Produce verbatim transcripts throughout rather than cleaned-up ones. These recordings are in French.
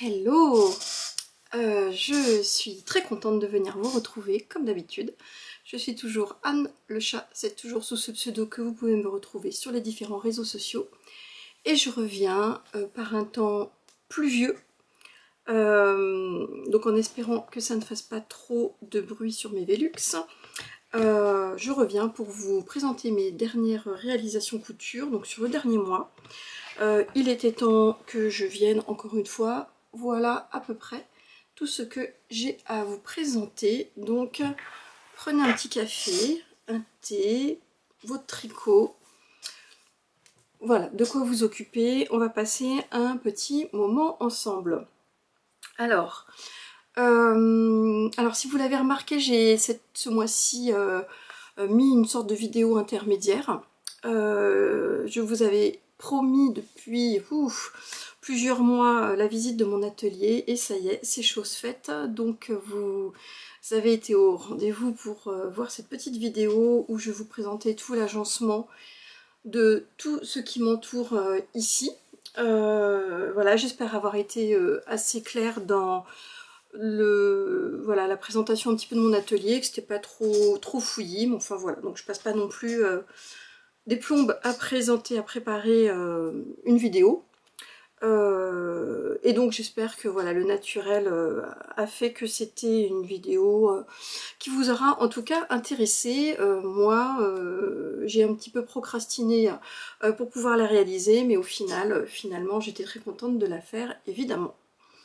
Hello, euh, je suis très contente de venir vous retrouver comme d'habitude. Je suis toujours Anne le chat, c'est toujours sous ce pseudo que vous pouvez me retrouver sur les différents réseaux sociaux. Et je reviens euh, par un temps pluvieux, euh, donc en espérant que ça ne fasse pas trop de bruit sur mes Velux. Euh, je reviens pour vous présenter mes dernières réalisations couture, donc sur le dernier mois. Euh, il était temps que je vienne encore une fois. Voilà à peu près tout ce que j'ai à vous présenter. Donc prenez un petit café, un thé, votre tricot. Voilà, de quoi vous occuper. On va passer un petit moment ensemble. Alors, euh, alors si vous l'avez remarqué, j'ai ce mois-ci euh, mis une sorte de vidéo intermédiaire. Euh, je vous avais promis depuis ouf, plusieurs mois la visite de mon atelier et ça y est, c'est chose faite. Donc vous avez été au rendez-vous pour euh, voir cette petite vidéo où je vous présentais tout l'agencement de tout ce qui m'entoure euh, ici. Euh, voilà, j'espère avoir été euh, assez claire dans le voilà la présentation un petit peu de mon atelier, que c'était pas trop trop fouillis, mais enfin voilà, donc je passe pas non plus euh, des plombes à présenter, à préparer euh, une vidéo. Euh, et donc j'espère que voilà le naturel euh, a fait que c'était une vidéo euh, qui vous aura en tout cas intéressé. Euh, moi euh, j'ai un petit peu procrastiné euh, pour pouvoir la réaliser, mais au final euh, finalement j'étais très contente de la faire évidemment.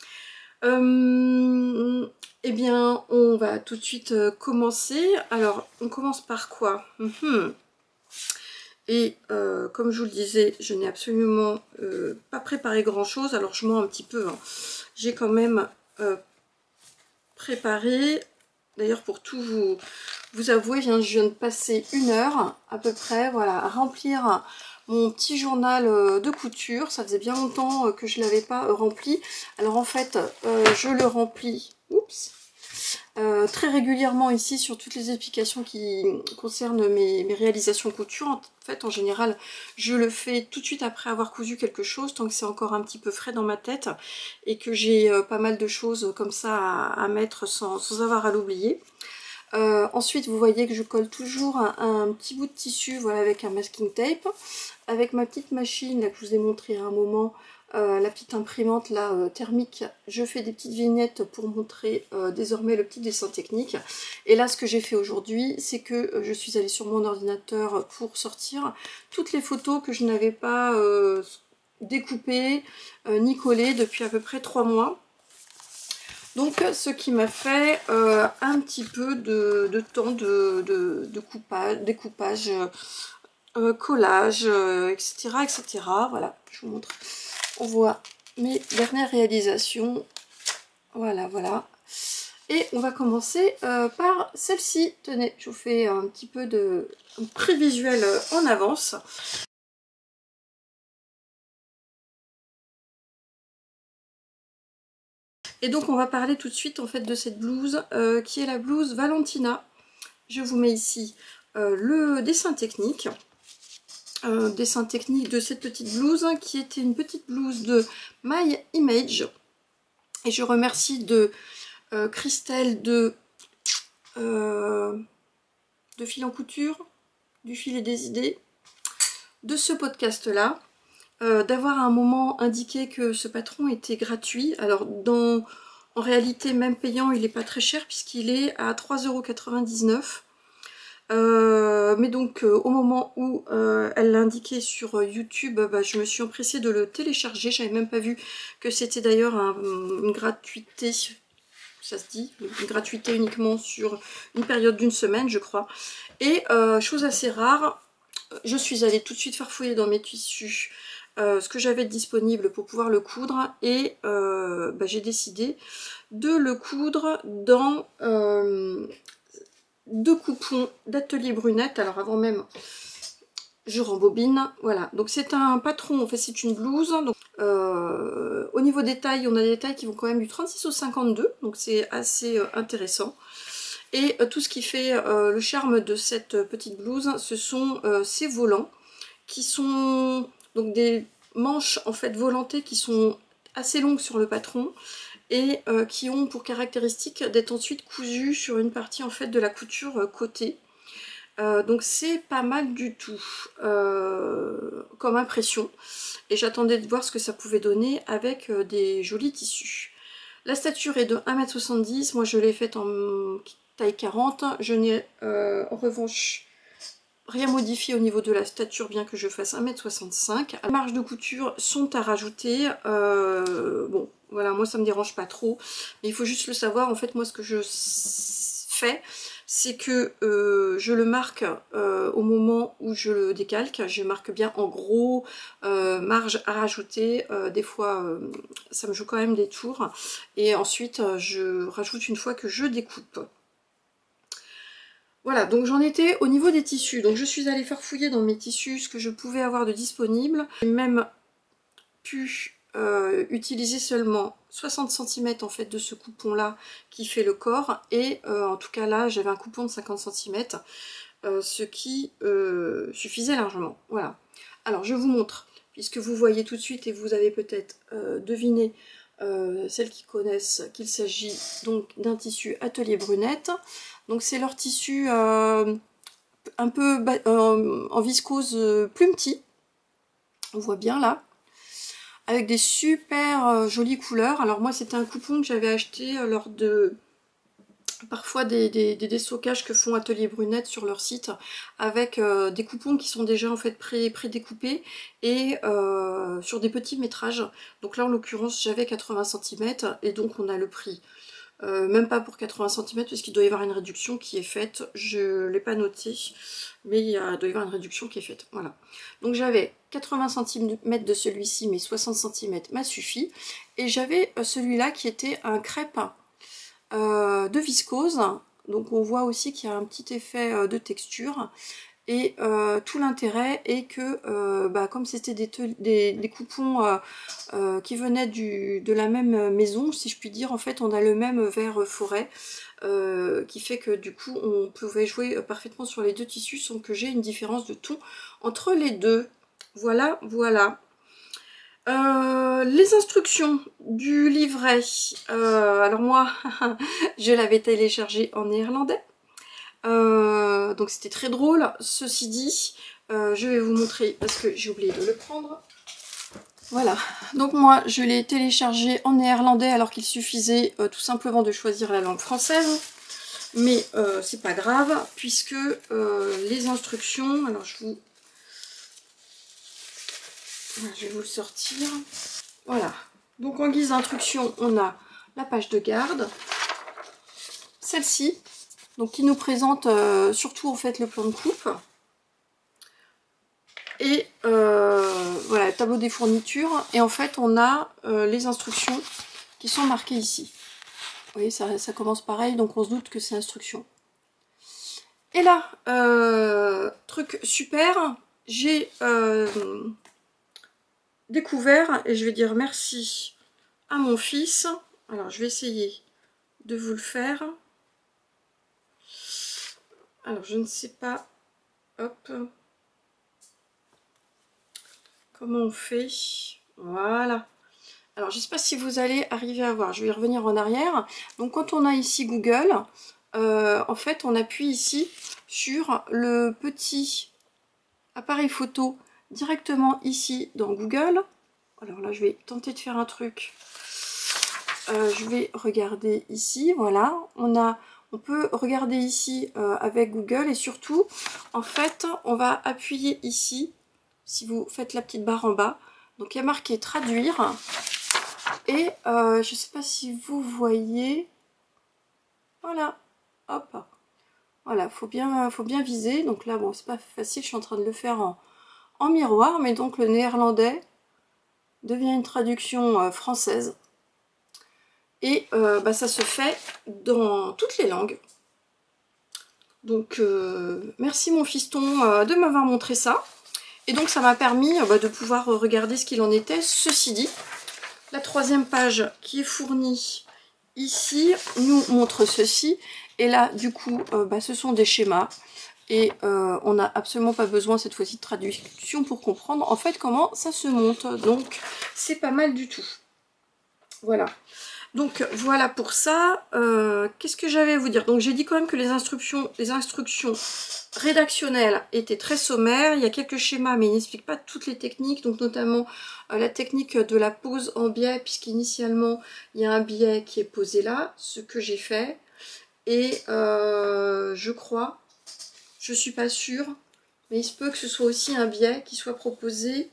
Euh, eh bien on va tout de suite euh, commencer. Alors on commence par quoi? Mmh. Et euh, comme je vous le disais, je n'ai absolument euh, pas préparé grand chose. Alors je mens un petit peu, hein. J'ai quand même euh, préparé, d'ailleurs pour tout vous, vous avouer, je viens de passer une heure à peu près, voilà, à remplir mon petit journal de couture. Ça faisait bien longtemps que je ne l'avais pas rempli. Alors en fait, euh, je le remplis, oups, Euh, très régulièrement ici sur toutes les explications qui concernent mes, mes réalisations couture. En fait, en général, je le fais tout de suite après avoir cousu quelque chose, tant que c'est encore un petit peu frais dans ma tête et que j'ai euh, pas mal de choses comme ça à, à mettre sans, sans avoir à l'oublier. Euh, ensuite, vous voyez que je colle toujours un, un petit bout de tissu, voilà, avec un masking tape, avec ma petite machine là que je vous ai montré à un moment. Euh, la petite imprimante là euh, thermique, je fais des petites vignettes pour montrer euh, désormais le petit dessin technique. Et là ce que j'ai fait aujourd'hui, c'est que euh, je suis allée sur mon ordinateur pour sortir toutes les photos que je n'avais pas euh, découpées euh, ni collées depuis à peu près trois mois. Donc ce qui m'a fait euh, un petit peu de, de temps de, de, de coupage, découpage, euh, collage, euh, et cetera, et cetera. Voilà, je vous montre. On voit mes dernières réalisations. Voilà, voilà. Et on va commencer euh, par celle-ci. Tenez, je vous fais un petit peu de un prévisuel en avance. Et donc on va parler tout de suite en fait de cette blouse euh, qui est la blouse Valentina. Je vous mets ici euh, le dessin technique. Euh, dessin technique de cette petite blouse hein, qui était une petite blouse de My Image. Et je remercie de euh, Christelle de, euh, de Fil en Couture, du Fil et des Idées, de ce podcast là, euh, d'avoir à un moment indiqué que ce patron était gratuit. Alors dans, en réalité même payant il n'est pas très cher puisqu'il est à trois euros quatre-vingt-dix-neuf. Euh, mais donc euh, au moment où euh, elle l'a indiqué sur euh, YouTube, bah, je me suis empressée de le télécharger. J'avais même pas vu que c'était d'ailleurs un, une gratuité, ça se dit, une gratuité uniquement sur une période d'une semaine je crois. Et euh, chose assez rare, je suis allée tout de suite farfouiller dans mes tissus euh, ce que j'avais disponible pour pouvoir le coudre et euh, bah, j'ai décidé de le coudre dans euh, deux coupons d'Atelier Brunette. Alors avant même je rembobine, voilà, donc c'est un patron, en fait c'est une blouse, donc euh, au niveau des tailles, on a des tailles qui vont quand même du trente-six au cinquante-deux, donc c'est assez euh, intéressant. Et euh, tout ce qui fait euh, le charme de cette petite blouse, ce sont euh, ces volants, qui sont donc des manches en fait volantées qui sont assez longues sur le patron et euh, qui ont pour caractéristique d'être ensuite cousues sur une partie en fait de la couture euh, côté. Euh, donc c'est pas mal du tout euh, comme impression et j'attendais de voir ce que ça pouvait donner avec euh, des jolis tissus. La stature est de un mètre soixante-dix, moi je l'ai faite en taille quarante, je n'ai euh, en revanche rien modifié au niveau de la stature bien que je fasse un mètre soixante-cinq. Les marges de couture sont à rajouter, euh, bon voilà moi ça me dérange pas trop, mais il faut juste le savoir, en fait moi ce que je fais c'est que euh, je le marque euh, au moment où je le décalque, je marque bien en gros, euh, marge à rajouter, euh, des fois euh, ça me joue quand même des tours, et ensuite euh, je rajoute une fois que je découpe. Voilà, donc j'en étais au niveau des tissus, donc je suis allée faire fouiller dans mes tissus ce que je pouvais avoir de disponible, j'ai même pu euh, utiliser seulement soixante centimètres en fait de ce coupon là qui fait le corps, et euh, en tout cas là j'avais un coupon de cinquante centimètres, euh, ce qui euh, suffisait largement. Voilà, alors je vous montre, puisque vous voyez tout de suite et vous avez peut-être euh, deviné, euh, celles qui connaissent, qu'il s'agit donc d'un tissu Atelier Brunette. Donc c'est leur tissu euh, un peu euh, en viscose euh, plumetis, on voit bien là, avec des super euh, jolies couleurs. Alors moi c'était un coupon que j'avais acheté euh, lors de parfois des, des, des déstockages que font Atelier Brunette sur leur site, avec euh, des coupons qui sont déjà en fait pré, pré-découpés et euh, sur des petits métrages. Donc là en l'occurrence j'avais quatre-vingts centimètres et donc on a le prix. Euh, même pas pour quatre-vingts centimètres parce qu'il doit y avoir une réduction qui est faite, je ne l'ai pas noté, mais il, y a, il doit y avoir une réduction qui est faite, voilà. Donc j'avais quatre-vingts centimètres de celui-ci, mais soixante centimètres m'a suffi, et j'avais celui-là qui était un crêpe euh, de viscose, donc on voit aussi qu'il y a un petit effet de texture, et euh, tout l'intérêt est que euh, bah, comme c'était des, des, des coupons euh, euh, qui venaient du, de la même maison, si je puis dire, en fait on a le même vert forêt, euh, qui fait que du coup on pouvait jouer parfaitement sur les deux tissus sans que j'ai une différence de ton entre les deux. Voilà, voilà. Euh, les instructions du livret, euh, alors moi je l'avais téléchargé en néerlandais. Euh, donc c'était très drôle. Ceci dit, euh, je vais vous montrer parce que j'ai oublié de le prendre. Voilà, donc moi je l'ai téléchargé en néerlandais alors qu'il suffisait euh, tout simplement de choisir la langue française. Mais euh, c'est pas grave puisque euh, les instructions, alors je vous... je vais vous le sortir. Voilà, donc en guise d'instruction on a la page de garde, celle-ci. Donc qui nous présente euh, surtout en fait le plan de coupe. Et euh, voilà, le tableau des fournitures. Et en fait on a euh, les instructions qui sont marquées ici. Vous voyez, ça, ça commence pareil, donc on se doute que c'est instruction. Et là, euh, truc super, j'ai euh, découvert, et je vais dire merci à mon fils. Alors je vais essayer de vous le faire. Alors je ne sais pas, hop, comment on fait, voilà. Alors je ne sais pas si vous allez arriver à voir, je vais revenir en arrière. Donc quand on a ici Google, euh, en fait on appuie ici sur le petit appareil photo directement ici dans Google. Alors là je vais tenter de faire un truc, euh, je vais regarder ici, voilà, on a... On peut regarder ici euh, avec Google, et surtout, en fait, on va appuyer ici, si vous faites la petite barre en bas. Donc il y a marqué traduire, et euh, je ne sais pas si vous voyez, voilà, hop, voilà, faut bien, faut bien viser. Donc là, bon, c'est pas facile, je suis en train de le faire en, en miroir, mais donc le néerlandais devient une traduction euh, française. Et euh, bah, ça se fait dans toutes les langues. Donc euh, merci mon fiston euh, de m'avoir montré ça. Et donc ça m'a permis euh, bah, de pouvoir regarder ce qu'il en était. Ceci dit, la troisième page qui est fournie ici nous montre ceci. Et là du coup euh, bah, ce sont des schémas. Et euh, on n'a absolument pas besoin cette fois-ci de traduction pour comprendre en fait comment ça se monte. Donc c'est pas mal du tout. Voilà. Donc voilà pour ça. Euh, Qu'est-ce que j'avais à vous dire? Donc j'ai dit quand même que les instructions, les instructions rédactionnelles étaient très sommaires. Il y a quelques schémas, mais ils n'expliquent pas toutes les techniques, donc notamment euh, la technique de la pose en biais, puisqu'initialement il y a un biais qui est posé là, ce que j'ai fait. Et euh, je crois, je suis pas sûre, mais il se peut que ce soit aussi un biais qui soit proposé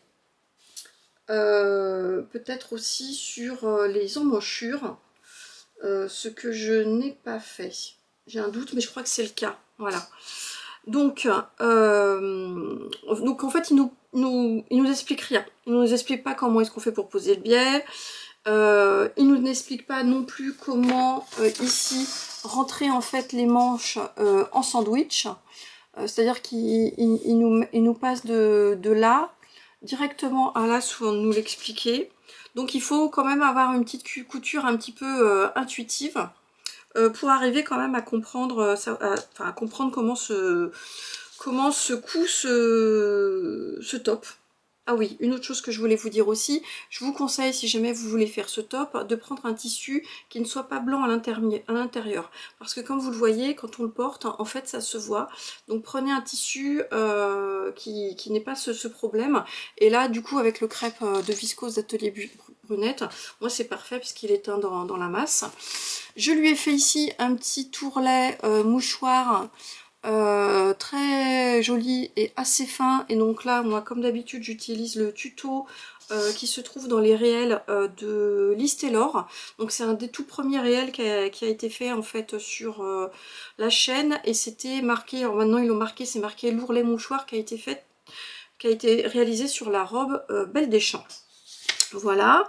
euh, peut-être aussi sur euh, les emmanchures, euh, ce que je n'ai pas fait. J'ai un doute, mais je crois que c'est le cas. Voilà. Donc, euh, donc en fait, il nous, nous, il nous explique rien. Il nous explique pas comment est-ce qu'on fait pour poser le biais. Euh, il nous n'explique pas non plus comment euh, ici rentrer en fait les manches euh, en sandwich. Euh, C'est-à-dire qu'il il, il nous, il nous passe de, de là directement à là où on nous l'expliquait. Donc il faut quand même avoir une petite couture un petit peu euh, intuitive euh, pour arriver quand même à comprendre, euh, à, enfin, à comprendre comment se, comment se coud ce, ce top. Ah oui, une autre chose que je voulais vous dire aussi, je vous conseille, si jamais vous voulez faire ce top, de prendre un tissu qui ne soit pas blanc à l'intérieur. Parce que comme vous le voyez, quand on le porte, en fait, ça se voit. Donc prenez un tissu euh, qui, qui n'ait pas ce, ce problème. Et là, du coup, avec le crêpe de viscose d'Atelier Brunette, moi c'est parfait puisqu'il est teint dans, dans la masse. Je lui ai fait ici un petit tourlet euh, mouchoir Euh, très joli et assez fin, et donc là moi comme d'habitude j'utilise le tuto euh, qui se trouve dans les réels euh, de Liz Taylor. Donc c'est un des tout premiers réels qui a, qui a été fait en fait sur euh, la chaîne, et c'était marqué, alors maintenant ils l'ont marqué, c'est marqué l'ourlet mouchoir qui a été fait, qui a été réalisé sur la robe euh, Belle des Champs. Voilà.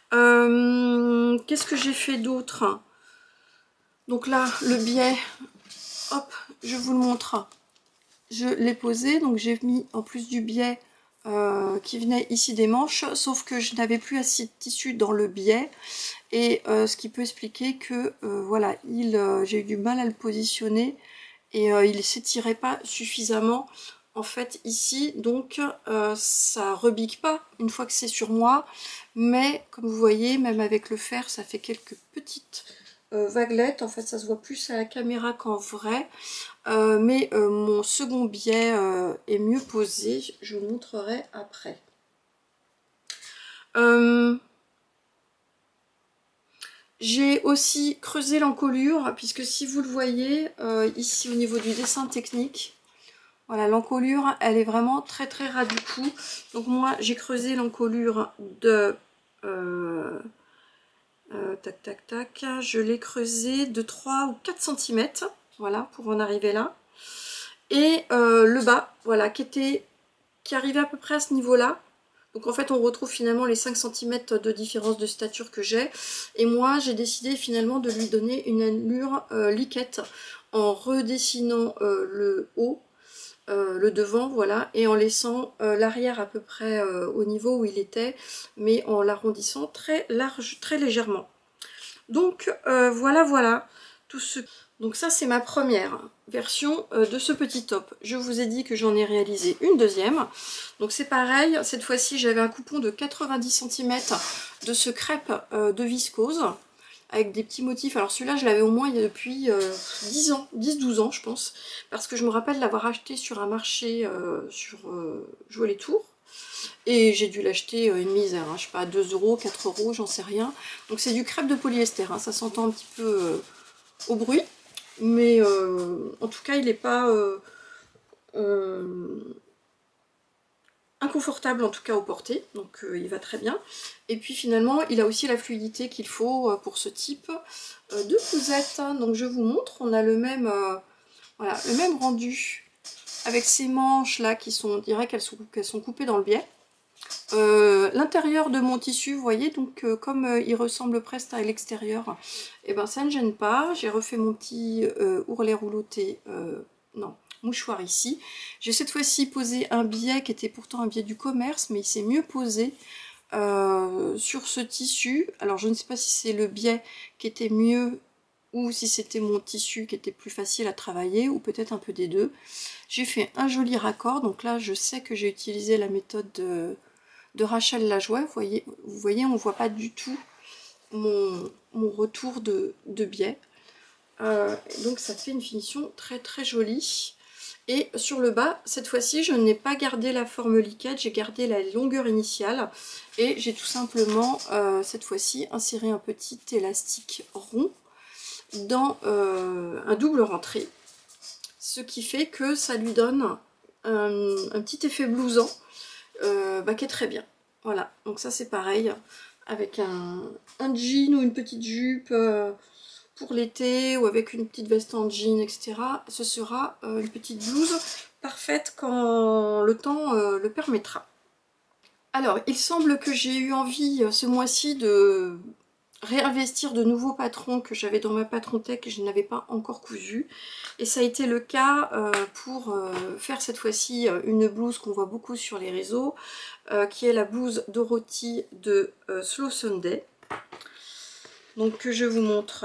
Euh, Qu'est-ce que j'ai fait d'autre? Donc là le biais, hop, je vous le montre. Je l'ai posé, donc j'ai mis en plus du biais euh, qui venait ici des manches, sauf que je n'avais plus assez de tissu dans le biais, et euh, ce qui peut expliquer que euh, voilà, il euh, j'ai eu du mal à le positionner, et euh, il s'étirait pas suffisamment en fait ici, donc euh, ça rebique pas une fois que c'est sur moi, mais comme vous voyez, même avec le fer, ça fait quelques petites euh, vaguelettes. En fait, ça se voit plus à la caméra qu'en vrai. Euh, mais euh, mon second biais euh, est mieux posé, je vous montrerai après. Euh, J'ai aussi creusé l'encolure, puisque si vous le voyez, euh, ici au niveau du dessin technique, voilà, l'encolure, elle est vraiment très très ras du cou. Donc moi, j'ai creusé l'encolure de... Euh, euh, tac tac tac, je l'ai creusé de trois ou quatre centimètres, voilà, pour en arriver là. Et euh, le bas, voilà, qui était qui arrivait à peu près à ce niveau-là. Donc en fait, on retrouve finalement les cinq centimètres de différence de stature que j'ai. Et moi, j'ai décidé finalement de lui donner une allure euh, liquette en redessinant euh, le haut, euh, le devant, voilà, et en laissant euh, l'arrière à peu près euh, au niveau où il était, mais en l'arrondissant très large, très légèrement. Donc euh, voilà, voilà, tout ce... Donc ça c'est ma première version euh, de ce petit top. Je vous ai dit que j'en ai réalisé une deuxième. Donc c'est pareil, cette fois-ci j'avais un coupon de quatre-vingt-dix centimètres de ce crêpe euh, de viscose avec des petits motifs. Alors celui-là je l'avais au moins il y a depuis euh, dix ans, dix douze ans je pense, parce que je me rappelle l'avoir acheté sur un marché euh, sur euh, Jouer les Tours. Et j'ai dû l'acheter une misère, hein, je sais pas, deux euros, quatre euros, j'en sais rien. Donc c'est du crêpe de polyester, hein, ça s'entend un petit peu euh, au bruit. Mais euh, en tout cas, il n'est pas euh, euh, inconfortable, en tout cas au porté. Donc euh, il va très bien. Et puis finalement, il a aussi la fluidité qu'il faut euh, pour ce type euh, de cousette. Donc je vous montre, on a le même, euh, voilà, le même rendu avec ces manches là qui sont, on dirait qu'elles sont, qu'elles sont coupées dans le biais. Euh, l'intérieur de mon tissu, vous voyez, donc euh, comme euh, il ressemble presque à l'extérieur, et eh ben ça ne gêne pas. J'ai refait mon petit euh, ourlet rouloté, euh, non, mouchoir ici. J'ai cette fois-ci posé un biais qui était pourtant un biais du commerce, mais il s'est mieux posé euh, sur ce tissu. Alors je ne sais pas si c'est le biais qui était mieux ou si c'était mon tissu qui était plus facile à travailler, ou peut-être un peu des deux. J'ai fait un joli raccord, donc là je sais que j'ai utilisé la méthode de... de Rachel Lajoie. Vous voyez, vous voyez, on voit pas du tout mon, mon retour de, de biais. Euh, donc ça fait une finition très très jolie. Et sur le bas, cette fois-ci, je n'ai pas gardé la forme liquette, j'ai gardé la longueur initiale. Et j'ai tout simplement, euh, cette fois-ci, inséré un petit élastique rond dans euh, un double rentré. Ce qui fait que ça lui donne un, un petit effet blousant euh, bah, qui est très bien. Voilà, donc ça c'est pareil, avec un, un jean ou une petite jupe euh, pour l'été, ou avec une petite veste en jean, et cetera. Ce sera euh, une petite blouse parfaite quand le temps euh, le permettra. Alors, il semble que j'ai eu envie euh, ce mois-ci de réinvestir de nouveaux patrons que j'avais dans ma patron tech et je n'avais pas encore cousu. Et ça a été le cas euh, pour euh, faire cette fois-ci une blouse qu'on voit beaucoup sur les réseaux, euh, qui est la blouse Dorothy de euh, Slow Sunday. Donc que je vous montre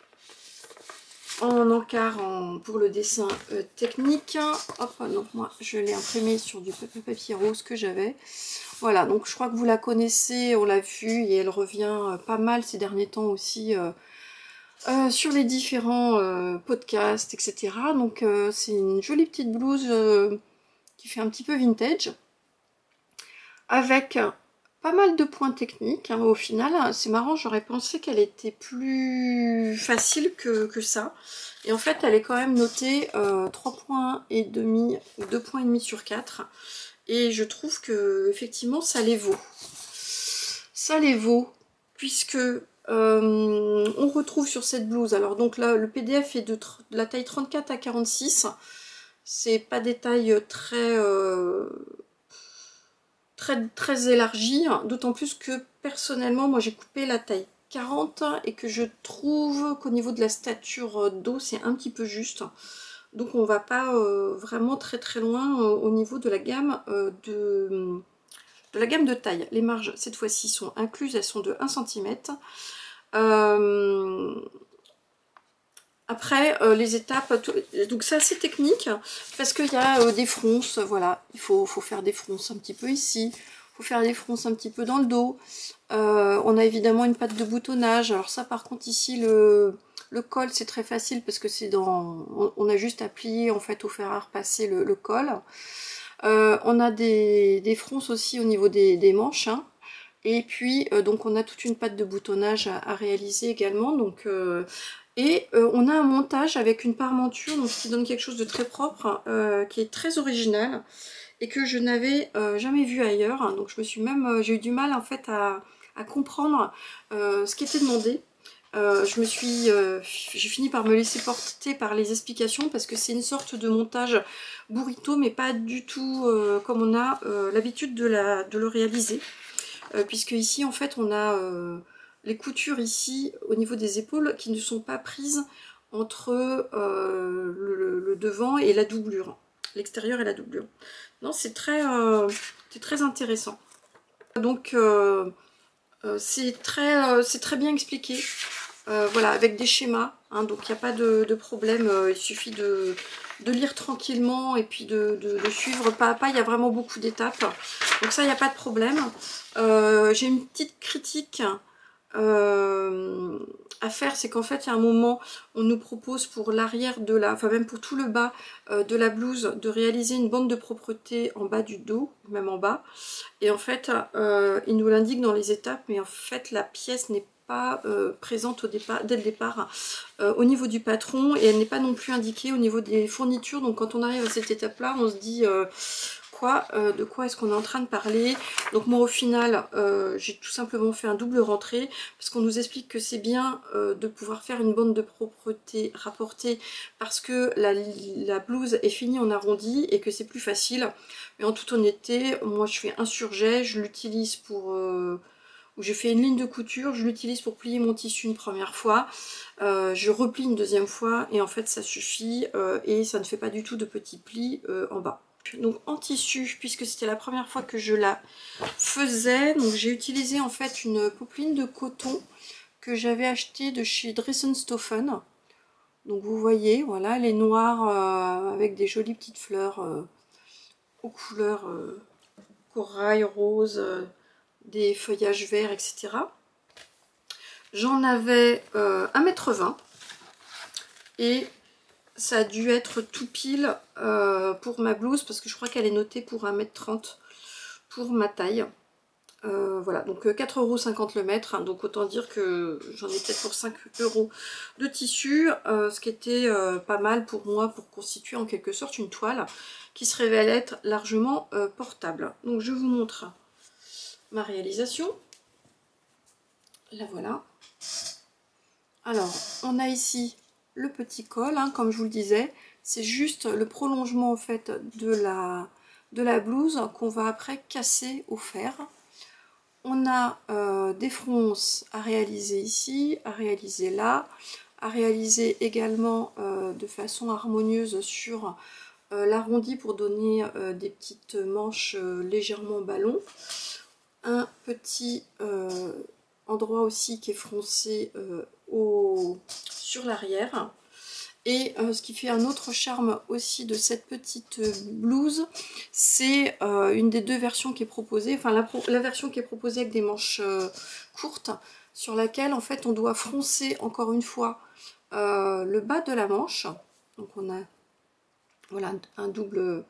en encart en, pour le dessin euh, technique. Hop, donc moi je l'ai imprimé sur du papier rose que j'avais. Voilà, donc je crois que vous la connaissez, on l'a vu et elle revient euh, pas mal ces derniers temps aussi euh, euh, sur les différents euh, podcasts, et cetera. Donc euh, c'est une jolie petite blouse euh, qui fait un petit peu vintage, avec pas mal de points techniques hein, au final. C'est marrant, j'aurais pensé qu'elle était plus facile que, que ça. Et en fait, elle est quand même notée euh, trois points et demi, ou deux points et demi sur quatre. Et je trouve que effectivement ça les vaut. Ça les vaut, puisque euh, on retrouve sur cette blouse, alors donc là le P D F est de, de la taille trente-quatre à quarante-six. C'est pas des tailles très... Euh, très, très élargie, d'autant plus que personnellement moi j'ai coupé la taille quarante et que je trouve qu'au niveau de la stature dos c'est un petit peu juste, donc on va pas euh, vraiment très très loin euh, au niveau de la gamme euh, de, de la gamme de taille. Les marges cette fois-ci sont incluses, elles sont de un centimètre. Euh, Après, euh, les étapes, tout, donc c'est assez technique, parce qu'il y a euh, des fronces, voilà, il faut, faut faire des fronces un petit peu ici, il faut faire des fronces un petit peu dans le dos. Euh, on a évidemment une patte de boutonnage, alors ça par contre ici, le, le col c'est très facile, parce que c'est dans, on, on a juste à plier en fait au fer à repasser le, le col. Euh, on a des, des fronces aussi au niveau des, des manches, hein. Et puis euh, donc on a toute une patte de boutonnage à, à réaliser également, donc... Euh, Et euh, on a un montage avec une parmenture, donc qui donne quelque chose de très propre, euh, qui est très original et que je n'avais euh, jamais vu ailleurs. Donc je me suis même, euh, j'ai eu du mal en fait à, à comprendre euh, ce qui était demandé. Euh, je me suis, euh, j'ai fini par me laisser porter par les explications parce que c'est une sorte de montage burrito, mais pas du tout euh, comme on a euh, l'habitude de, la, de le réaliser, euh, puisque ici en fait on a euh, les coutures ici au niveau des épaules qui ne sont pas prises entre euh, le, le devant et la doublure, l'extérieur et la doublure. Non, c'est très, euh, c'est très intéressant. Donc euh, euh, c'est très, euh, c'est très bien expliqué. Euh, voilà, avec des schémas, hein, donc il n'y a pas de, de problème, euh, il suffit de, de lire tranquillement et puis de, de, de suivre pas à pas, il y a vraiment beaucoup d'étapes, donc ça il n'y a pas de problème. Euh, j'ai une petite critique euh, à faire, c'est qu'en fait il y a un moment, on nous propose pour l'arrière de la, enfin même pour tout le bas euh, de la blouse, de réaliser une bande de propreté en bas du dos, même en bas, et en fait euh, il nous l'indique dans les étapes, mais en fait la pièce n'est pas pas euh, présente au départ, dès le départ euh, au niveau du patron, et elle n'est pas non plus indiquée au niveau des fournitures. Donc quand on arrive à cette étape là on se dit euh, quoi euh, de quoi est-ce qu'on est en train de parler. Donc moi au final euh, j'ai tout simplement fait un double rentré, parce qu'on nous explique que c'est bien euh, de pouvoir faire une bande de propreté rapportée parce que la, la blouse est finie en arrondi et que c'est plus facile. Mais en toute honnêteté, moi je fais un surjet, je l'utilise pour euh, où j'ai fait une ligne de couture, je l'utilise pour plier mon tissu une première fois, euh, je replie une deuxième fois et en fait ça suffit euh, et ça ne fait pas du tout de petits plis euh, en bas. Donc en tissu, puisque c'était la première fois que je la faisais, donc j'ai utilisé en fait une popeline de coton que j'avais achetée de chez Dressenstoffen. Donc vous voyez, voilà, elle est noire euh, avec des jolies petites fleurs euh, aux couleurs euh, corail, rose, euh, des feuillages verts, et cetera. J'en avais euh, un mètre vingt et ça a dû être tout pile euh, pour ma blouse parce que je crois qu'elle est notée pour un mètre trente pour ma taille. Euh, voilà, donc quatre euros cinquante le mètre, hein, donc autant dire que j'en ai peut-être pour cinq euros de tissu, euh, ce qui était euh, pas mal pour moi pour constituer en quelque sorte une toile qui se révèle être largement euh, portable. Donc je vous montre ma réalisation. La voilà. Alors, on a ici le petit col, hein, comme je vous le disais, c'est juste le prolongement en fait de la, de la blouse qu'on va après casser au fer. On a euh, des fronces à réaliser ici, à réaliser là, à réaliser également euh, de façon harmonieuse sur euh, l'arrondi pour donner euh, des petites manches euh, légèrement ballon. Un petit euh, endroit aussi qui est froncé euh, au, sur l'arrière. Et euh, ce qui fait un autre charme aussi de cette petite blouse, c'est euh, une des deux versions qui est proposée, enfin la, la version qui est proposée avec des manches euh, courtes, sur laquelle en fait on doit froncer encore une fois euh, le bas de la manche. Donc on a voilà un double,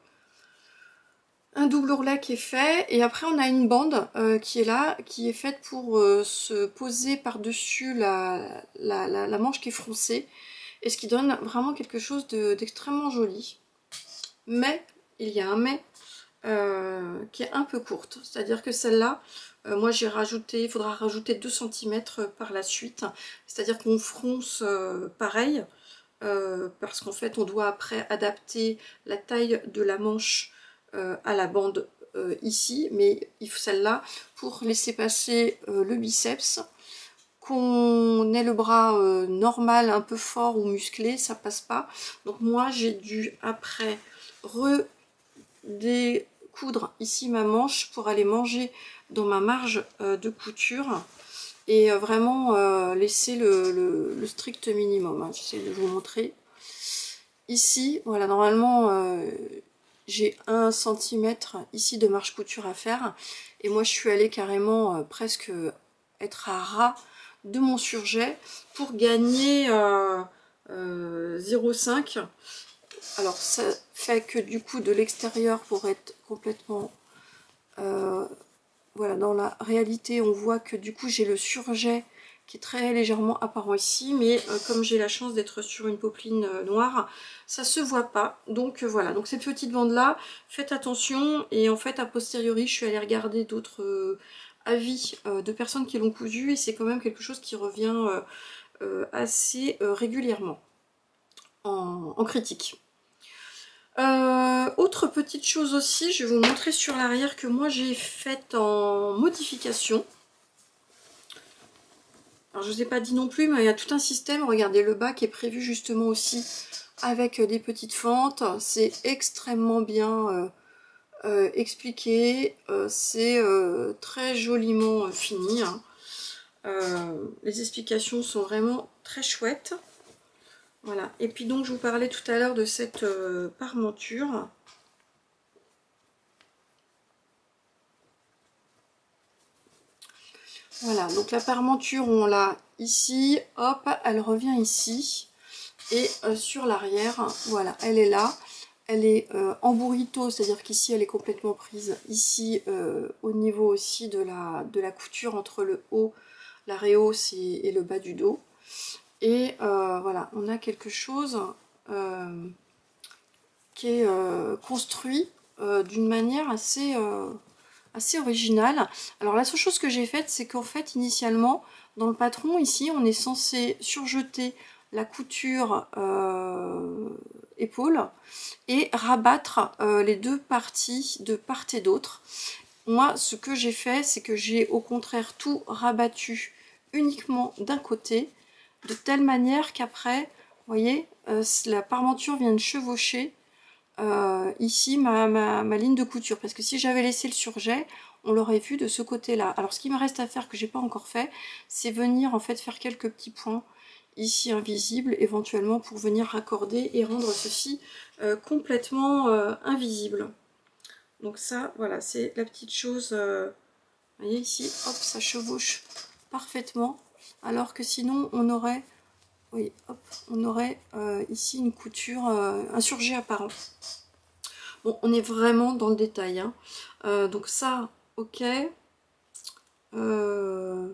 un double ourlet qui est fait, et après on a une bande euh, qui est là, qui est faite pour euh, se poser par-dessus la, la, la, la manche qui est froncée. Et ce qui donne vraiment quelque chose d'extrêmement joli. Mais, il y a un mais, euh, qui est un peu courte. C'est-à-dire que celle-là, euh, moi j'ai rajouté, il faudra rajouter deux centimètres par la suite. C'est-à-dire qu'on fronce euh, pareil, euh, parce qu'en fait on doit après adapter la taille de la manche euh, à la bande euh, ici. Mais il faut celle-là pour laisser passer euh, le biceps. Qu'on ait le bras euh, normal, un peu fort ou musclé, ça passe pas. Donc moi j'ai dû après redécoudre ici ma manche pour aller manger dans ma marge euh, de couture et euh, vraiment euh, laisser le, le, le strict minimum, hein. J'essaie de vous montrer. Ici, voilà, normalement euh, j'ai un centimètre ici de marge couture à faire et moi je suis allée carrément euh, presque être à ras de mon surjet pour gagner euh, euh, zéro virgule cinq. Alors ça fait que du coup de l'extérieur, pour être complètement euh, voilà, dans la réalité on voit que du coup j'ai le surjet qui est très légèrement apparent ici, mais euh, comme j'ai la chance d'être sur une popeline euh, noire, ça se voit pas. Donc euh, voilà, donc cette petite bande là, faites attention. Et en fait a posteriori je suis allée regarder d'autres euh, avis euh, de personnes qui l'ont cousu, et c'est quand même quelque chose qui revient euh, euh, assez euh, régulièrement en, en critique. Euh, autre petite chose aussi, je vais vous montrer sur l'arrière que moi j'ai faite en modification. Alors je ne vous ai pas dit non plus, mais il y a tout un système. Regardez le bas qui est prévu justement aussi avec des petites fentes. C'est extrêmement bien euh, euh, expliqué. Euh, c'est euh, très joliment euh, fini, hein. Euh, les explications sont vraiment très chouettes. Voilà. Et puis donc je vous parlais tout à l'heure de cette euh, parmenture. Voilà, donc la parmenture on l'a ici, hop, elle revient ici. Et euh, sur l'arrière, voilà, elle est là. Elle est euh, en burrito, c'est-à-dire qu'ici elle est complètement prise. Ici, euh, au niveau aussi de la, de la couture entre le haut, la réhausse et, et le bas du dos. Et euh, voilà, on a quelque chose euh, qui est euh, construit euh, d'une manière assez, euh, assez originale. Alors la seule chose que j'ai faite, c'est qu'en fait, initialement, dans le patron, ici, on est censé surjeter la couture euh, épaule et rabattre euh, les deux parties de part et d'autre. Moi, ce que j'ai fait, c'est que j'ai au contraire tout rabattu uniquement d'un côté, de telle manière qu'après, vous voyez, euh, la parmenture vient de chevaucher euh, ici ma, ma, ma ligne de couture. Parce que si j'avais laissé le surjet, on l'aurait vu de ce côté-là. Alors ce qui me reste à faire, que j'ai pas encore fait, c'est venir en fait faire quelques petits points ici invisibles, éventuellement pour venir raccorder et rendre ceci euh, complètement euh, invisible. Donc ça, voilà, c'est la petite chose. Euh, vous voyez ici, hop, ça chevauche parfaitement. alors que sinon on aurait, oui, hop, on aurait euh, ici une couture, euh, un surjet apparent. Bon, on est vraiment dans le détail, hein. Euh, donc ça, ok. Euh...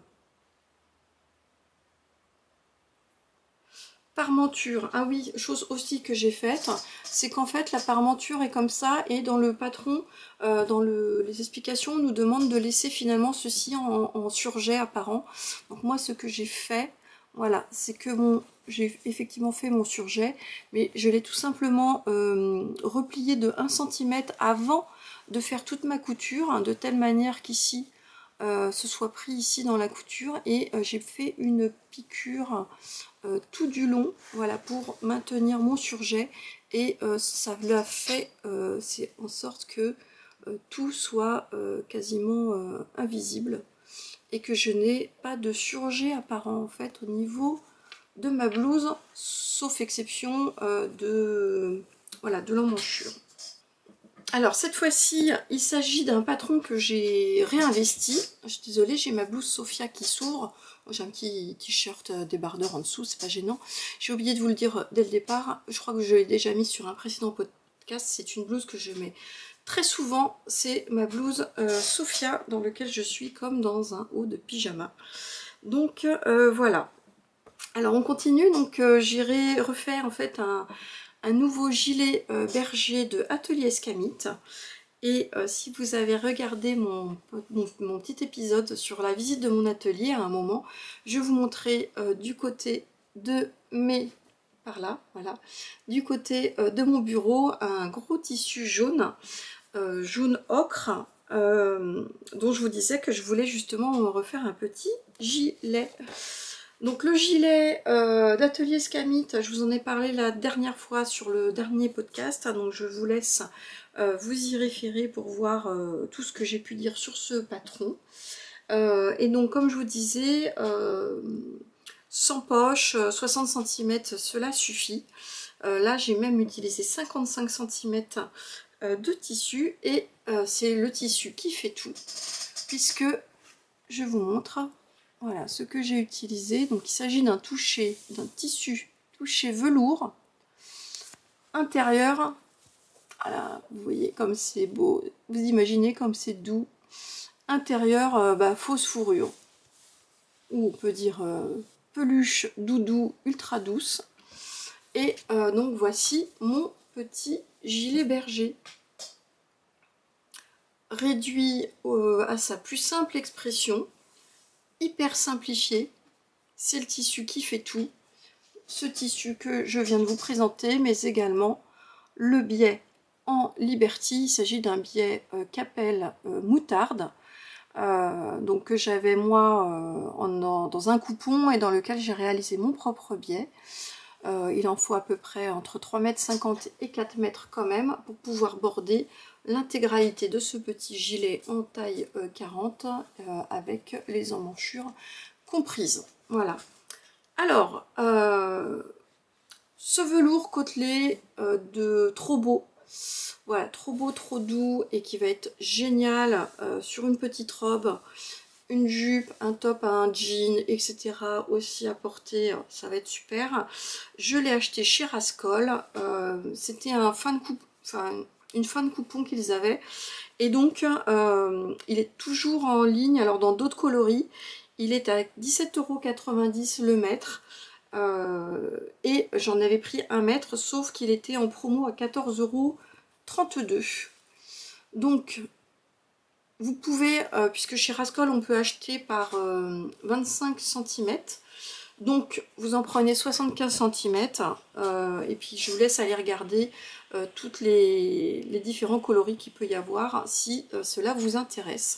Parmenture, ah oui, chose aussi que j'ai faite, c'est qu'en fait la parmenture est comme ça et dans le patron, euh, dans le, les explications, on nous demande de laisser finalement ceci en, en surjet apparent. Donc moi ce que j'ai fait, voilà, c'est que mon, j'ai effectivement fait mon surjet, mais je l'ai tout simplement euh, replié de un centimètre avant de faire toute ma couture, hein, de telle manière qu'ici, euh, ce soit pris ici dans la couture et euh, j'ai fait une piqûre Euh, tout du long, voilà, pour maintenir mon surjet et euh, ça l'a fait euh, c'est en sorte que euh, tout soit euh, quasiment euh, invisible et que je n'ai pas de surjet apparent en fait au niveau de ma blouse, sauf exception euh, de voilà de l'emmanchure. Alors cette fois-ci, il s'agit d'un patron que j'ai réinvesti. Je suis désolée, j'ai ma blouse Sophia qui s'ouvre. J'ai un petit t-shirt débardeur en dessous, c'est pas gênant. J'ai oublié de vous le dire dès le départ. Je crois que je l'ai déjà mis sur un précédent podcast. C'est une blouse que je mets très souvent. C'est ma blouse euh, Sophia dans laquelle je suis comme dans un haut de pyjama. Donc euh, voilà. Alors on continue. Donc euh, j'irai refaire en fait un... un nouveau gilet euh, berger de Atelier Escamite. Et euh, si vous avez regardé mon, mon, mon petit épisode sur la visite de mon atelier à un moment, je vous montrais euh, du côté de mes... par là, voilà, du côté euh, de mon bureau, un gros tissu jaune, euh, jaune ocre, euh, dont je vous disais que je voulais justement refaire un petit gilet. Donc le gilet euh, d'Atelier Escamite, je vous en ai parlé la dernière fois sur le dernier podcast, donc je vous laisse euh, vous y référer pour voir euh, tout ce que j'ai pu dire sur ce patron. Euh, et donc comme je vous disais, euh, sans poche, soixante centimètres, cela suffit. Euh, là j'ai même utilisé cinquante-cinq centimètres euh, de tissu et euh, c'est le tissu qui fait tout, puisque je vous montre... Voilà ce que j'ai utilisé. Donc il s'agit d'un toucher, d'un tissu touché velours intérieur. Voilà, vous voyez comme c'est beau. Vous imaginez comme c'est doux. Intérieur, euh, bah, fausse fourrure. Ou on peut dire euh, peluche doudou ultra douce. Et euh, donc voici mon petit gilet berger. Réduit euh, à sa plus simple expression. Hyper simplifié, c'est le tissu qui fait tout, ce tissu que je viens de vous présenter, mais également le biais en Liberty. Il s'agit d'un biais euh, Capel euh, moutarde, euh, donc que j'avais moi euh, en, en, dans un coupon et dans lequel j'ai réalisé mon propre biais. Euh, il en faut à peu près entre trois mètres cinquante et quatre mètres quand même pour pouvoir border l'intégralité de ce petit gilet en taille euh, quarante euh, avec les emmanchures comprises. Voilà. Alors, euh, ce velours côtelé euh, de trop beau, voilà, trop beau, trop doux et qui va être génial euh, sur une petite robe, une jupe, un top, un jean, et cetera aussi à porter, ça va être super. Je l'ai acheté chez Rascol, euh, c'était un fin de coupe, enfin une fin de coupon qu'ils avaient, et donc euh, il est toujours en ligne. Alors dans d'autres coloris, il est à dix-sept euros quatre-vingt-dix le mètre, euh, et j'en avais pris un mètre, sauf qu'il était en promo à quatorze euros trente-deux. Donc vous pouvez, euh, puisque chez Rascol on peut acheter par euh, vingt-cinq centimètres, donc vous en prenez soixante-quinze centimètres, euh, et puis je vous laisse aller regarder euh, toutes les, les différents coloris qu'il peut y avoir si euh, cela vous intéresse.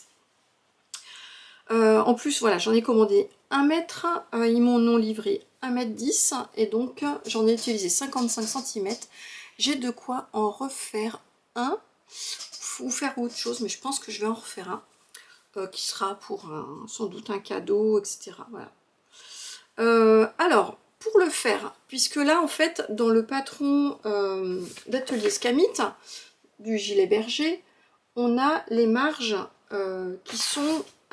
Euh, en plus voilà, j'en ai commandé un mètre, euh, ils m'en ont livré un mètre dix, et donc j'en ai utilisé cinquante-cinq centimètres. J'ai de quoi en refaire un, ou faire autre chose, mais je pense que je vais en refaire un, euh, qui sera pour un, sans doute un cadeau, et cetera. Voilà. Euh, alors, pour le faire, puisque là, en fait, dans le patron euh, d'Atelier Escamite, du gilet berger, on a les marges euh, qui sont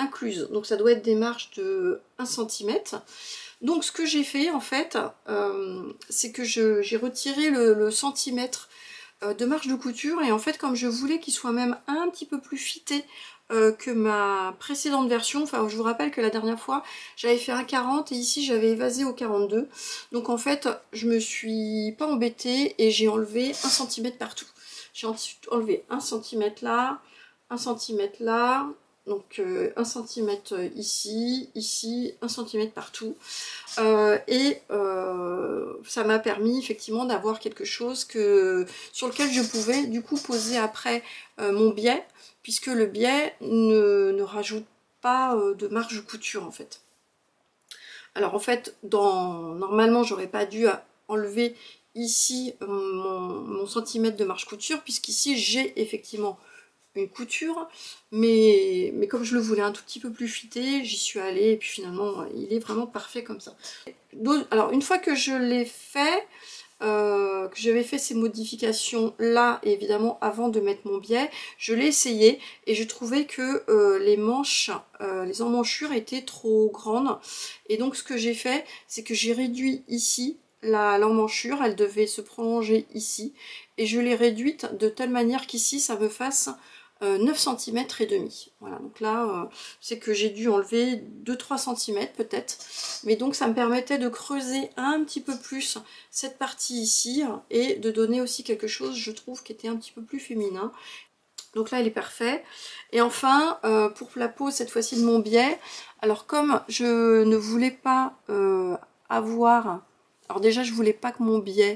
incluses. Donc ça doit être des marges de un centimètre. Donc ce que j'ai fait en fait, euh, c'est que j'ai retiré le, le centimètre de marge de couture, et en fait comme je voulais qu'il soit même un petit peu plus fité euh, que ma précédente version, enfin je vous rappelle que la dernière fois j'avais fait un quarante et ici j'avais évasé au quarante-deux, donc en fait je me suis pas embêtée et j'ai enlevé un centimètre partout. J'ai ensuite enlevé un centimètre là, un centimètre là, donc euh, un centimètre ici, ici, un centimètre partout. Euh, et euh, ça m'a permis effectivement d'avoir quelque chose que, sur lequel je pouvais du coup poser après euh, mon biais, puisque le biais ne, ne rajoute pas euh, de marge de couture en fait. Alors en fait, dans, normalement j'aurais pas dû enlever ici mon, mon centimètre de marge couture, puisqu'ici j'ai effectivement une couture, mais, mais comme je le voulais un tout petit peu plus fité, j'y suis allée et puis finalement il est vraiment parfait comme ça. Alors une fois que je l'ai fait, euh, que j'avais fait ces modifications là, et évidemment avant de mettre mon biais, je l'ai essayé et je trouvais que euh, les manches, euh, les emmanchures étaient trop grandes, et donc ce que j'ai fait, c'est que j'ai réduit ici l'emmanchure, elle devait se prolonger ici, et je l'ai réduite de telle manière qu'ici ça me fasse Euh, neuf centimètres et demi. Voilà, donc là, euh, c'est que j'ai dû enlever deux trois centimètres peut-être. Mais donc ça me permettait de creuser un petit peu plus cette partie ici et de donner aussi quelque chose, je trouve, qui était un petit peu plus féminin. Donc là, il est parfait. Et enfin, euh, pour la pose cette fois-ci de mon biais, alors comme je ne voulais pas euh, avoir... Alors déjà, je voulais pas que mon biais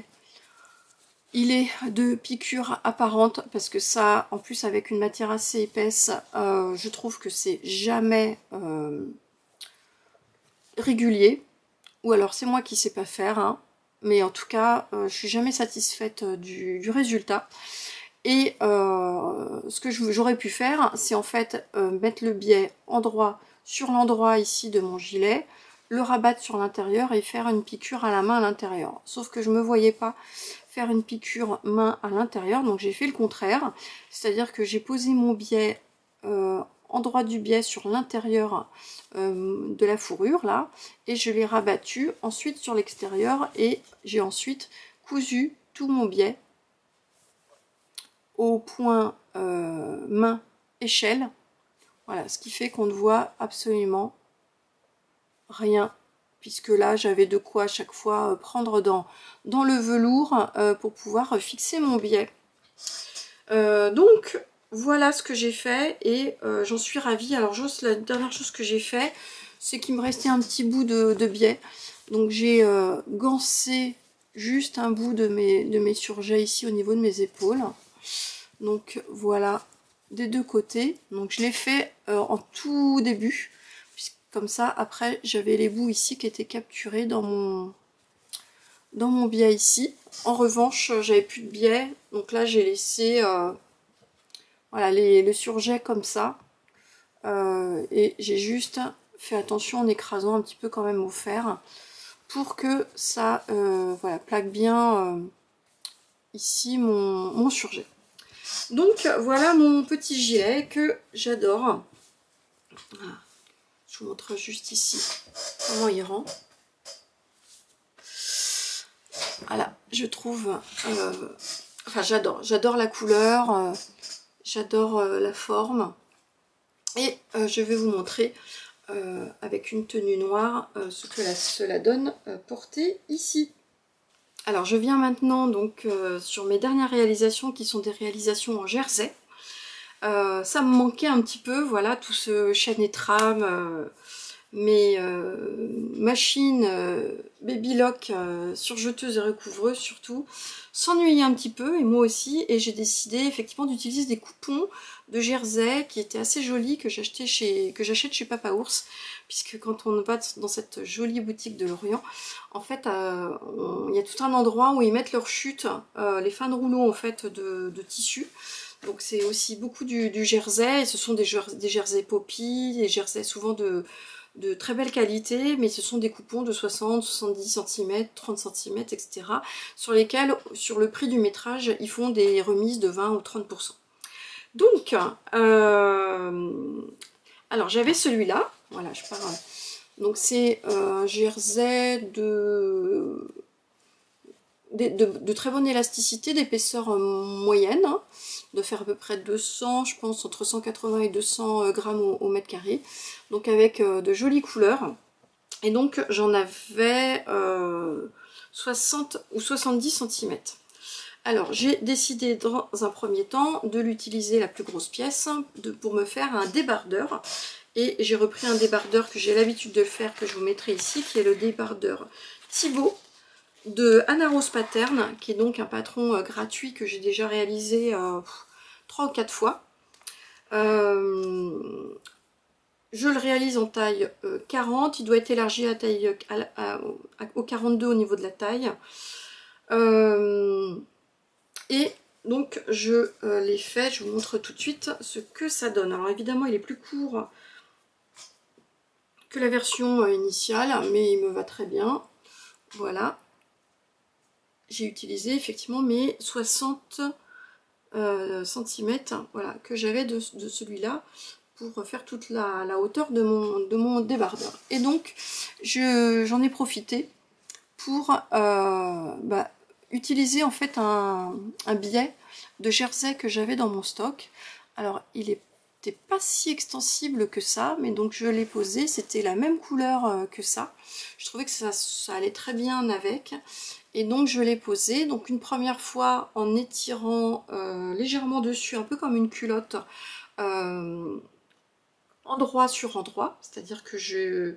il est de piqûre apparente, parce que ça, en plus avec une matière assez épaisse, euh, je trouve que c'est jamais euh, régulier. Ou alors c'est moi qui sais pas faire, hein. Mais en tout cas, euh, je suis jamais satisfaite du, du résultat. Et euh, ce que j'aurais pu faire, c'est en fait euh, mettre le biais endroit sur l'endroit ici de mon gilet, le rabattre sur l'intérieur et faire une piqûre à la main à l'intérieur. Sauf que je me voyais pas faire une piqûre main à l'intérieur, donc j'ai fait le contraire, c'est-à-dire que j'ai posé mon biais euh, endroit du biais sur l'intérieur euh, de la fourrure là, et je l'ai rabattu ensuite sur l'extérieur, et j'ai ensuite cousu tout mon biais au point euh, main échelle. Voilà, ce qui fait qu'on ne voit absolument rien, puisque là j'avais de quoi à chaque fois prendre dans, dans le velours euh, pour pouvoir fixer mon biais. Euh, donc voilà ce que j'ai fait, et euh, j'en suis ravie. Alors juste la dernière chose que j'ai fait, c'est qu'il me restait un petit bout de, de biais, donc j'ai euh, gancé juste un bout de mes, de mes surjets ici au niveau de mes épaules. Donc voilà, des deux côtés. Donc je l'ai fait euh, en tout début, comme ça après j'avais les bouts ici qui étaient capturés dans mon dans mon biais ici. En revanche, j'avais plus de biais, donc là j'ai laissé euh, voilà les, le surjet comme ça, euh, et j'ai juste fait attention en écrasant un petit peu quand même au fer pour que ça euh, voilà, plaque bien euh, ici mon, mon surjet. Donc voilà mon petit gilet que j'adore. Je vous montre juste ici comment il rend. Voilà, je trouve, euh, enfin j'adore, j'adore la couleur, euh, j'adore euh, la forme. Et euh, je vais vous montrer euh, avec une tenue noire euh, ce que la, cela donne euh, porté ici. Alors je viens maintenant donc euh, sur mes dernières réalisations, qui sont des réalisations en jersey. Euh, ça me manquait un petit peu, voilà, tout ce chaîne et trame, euh, mes euh, machines euh, baby lock euh, surjeteuses et recouvreuse surtout s'ennuyaient un petit peu, et moi aussi, et j'ai décidé effectivement d'utiliser des coupons de jersey qui étaient assez jolis, que j'achetais chez que j'achète chez Papa Ours, puisque quand on va dans cette jolie boutique de Lorient, en fait euh, on, il y a tout un endroit où ils mettent leurs chutes, euh, les fins de rouleau en fait de, de tissu. Donc c'est aussi beaucoup du, du jersey, et ce sont des, jer des jerseys poppy, des jerseys souvent de, de très belle qualité, mais ce sont des coupons de soixante, soixante-dix centimètres, trente centimètres, et cetera, sur lesquels, sur le prix du métrage, ils font des remises de vingt ou trente pour cent. Donc, euh, Alors j'avais celui-là, voilà, je pars. Donc c'est un jersey de... De, de, de très bonne élasticité, d'épaisseur moyenne, hein, de faire à peu près deux cents, je pense entre cent quatre-vingts et deux cents grammes au, au mètre carré, donc avec euh, de jolies couleurs. Et donc j'en avais euh, soixante ou soixante-dix centimètres. Alors j'ai décidé dans un premier temps de l'utiliser la plus grosse pièce de, pour me faire un débardeur. Et j'ai repris un débardeur que j'ai l'habitude de le faire, que je vous mettrai ici, qui est le débardeur Thibaut de Anna Rose Pattern, qui est donc un patron euh, gratuit que j'ai déjà réalisé euh, trois ou quatre fois. Euh, je le réalise en taille euh, quarante, il doit être élargi à taille, à, à, à, au quarante-deux au niveau de la taille. Euh, et donc je euh, l'ai fait, je vous montre tout de suite ce que ça donne. Alors évidemment il est plus court que la version euh, initiale, mais il me va très bien. Voilà. J'ai utilisé effectivement mes soixante euh, centimètres, voilà, que j'avais de, de celui-là pour faire toute la, la hauteur de mon, de mon débardeur. Et donc j'en ai profité pour euh, bah, utiliser en fait un, un biais de jersey que j'avais dans mon stock. Alors il était pas si extensible que ça, mais donc je l'ai posé, c'était la même couleur euh, que ça. Je trouvais que ça, ça allait très bien avec. Et donc je l'ai posé, donc une première fois en étirant euh, légèrement dessus, un peu comme une culotte, euh, endroit sur endroit, c'est-à-dire que je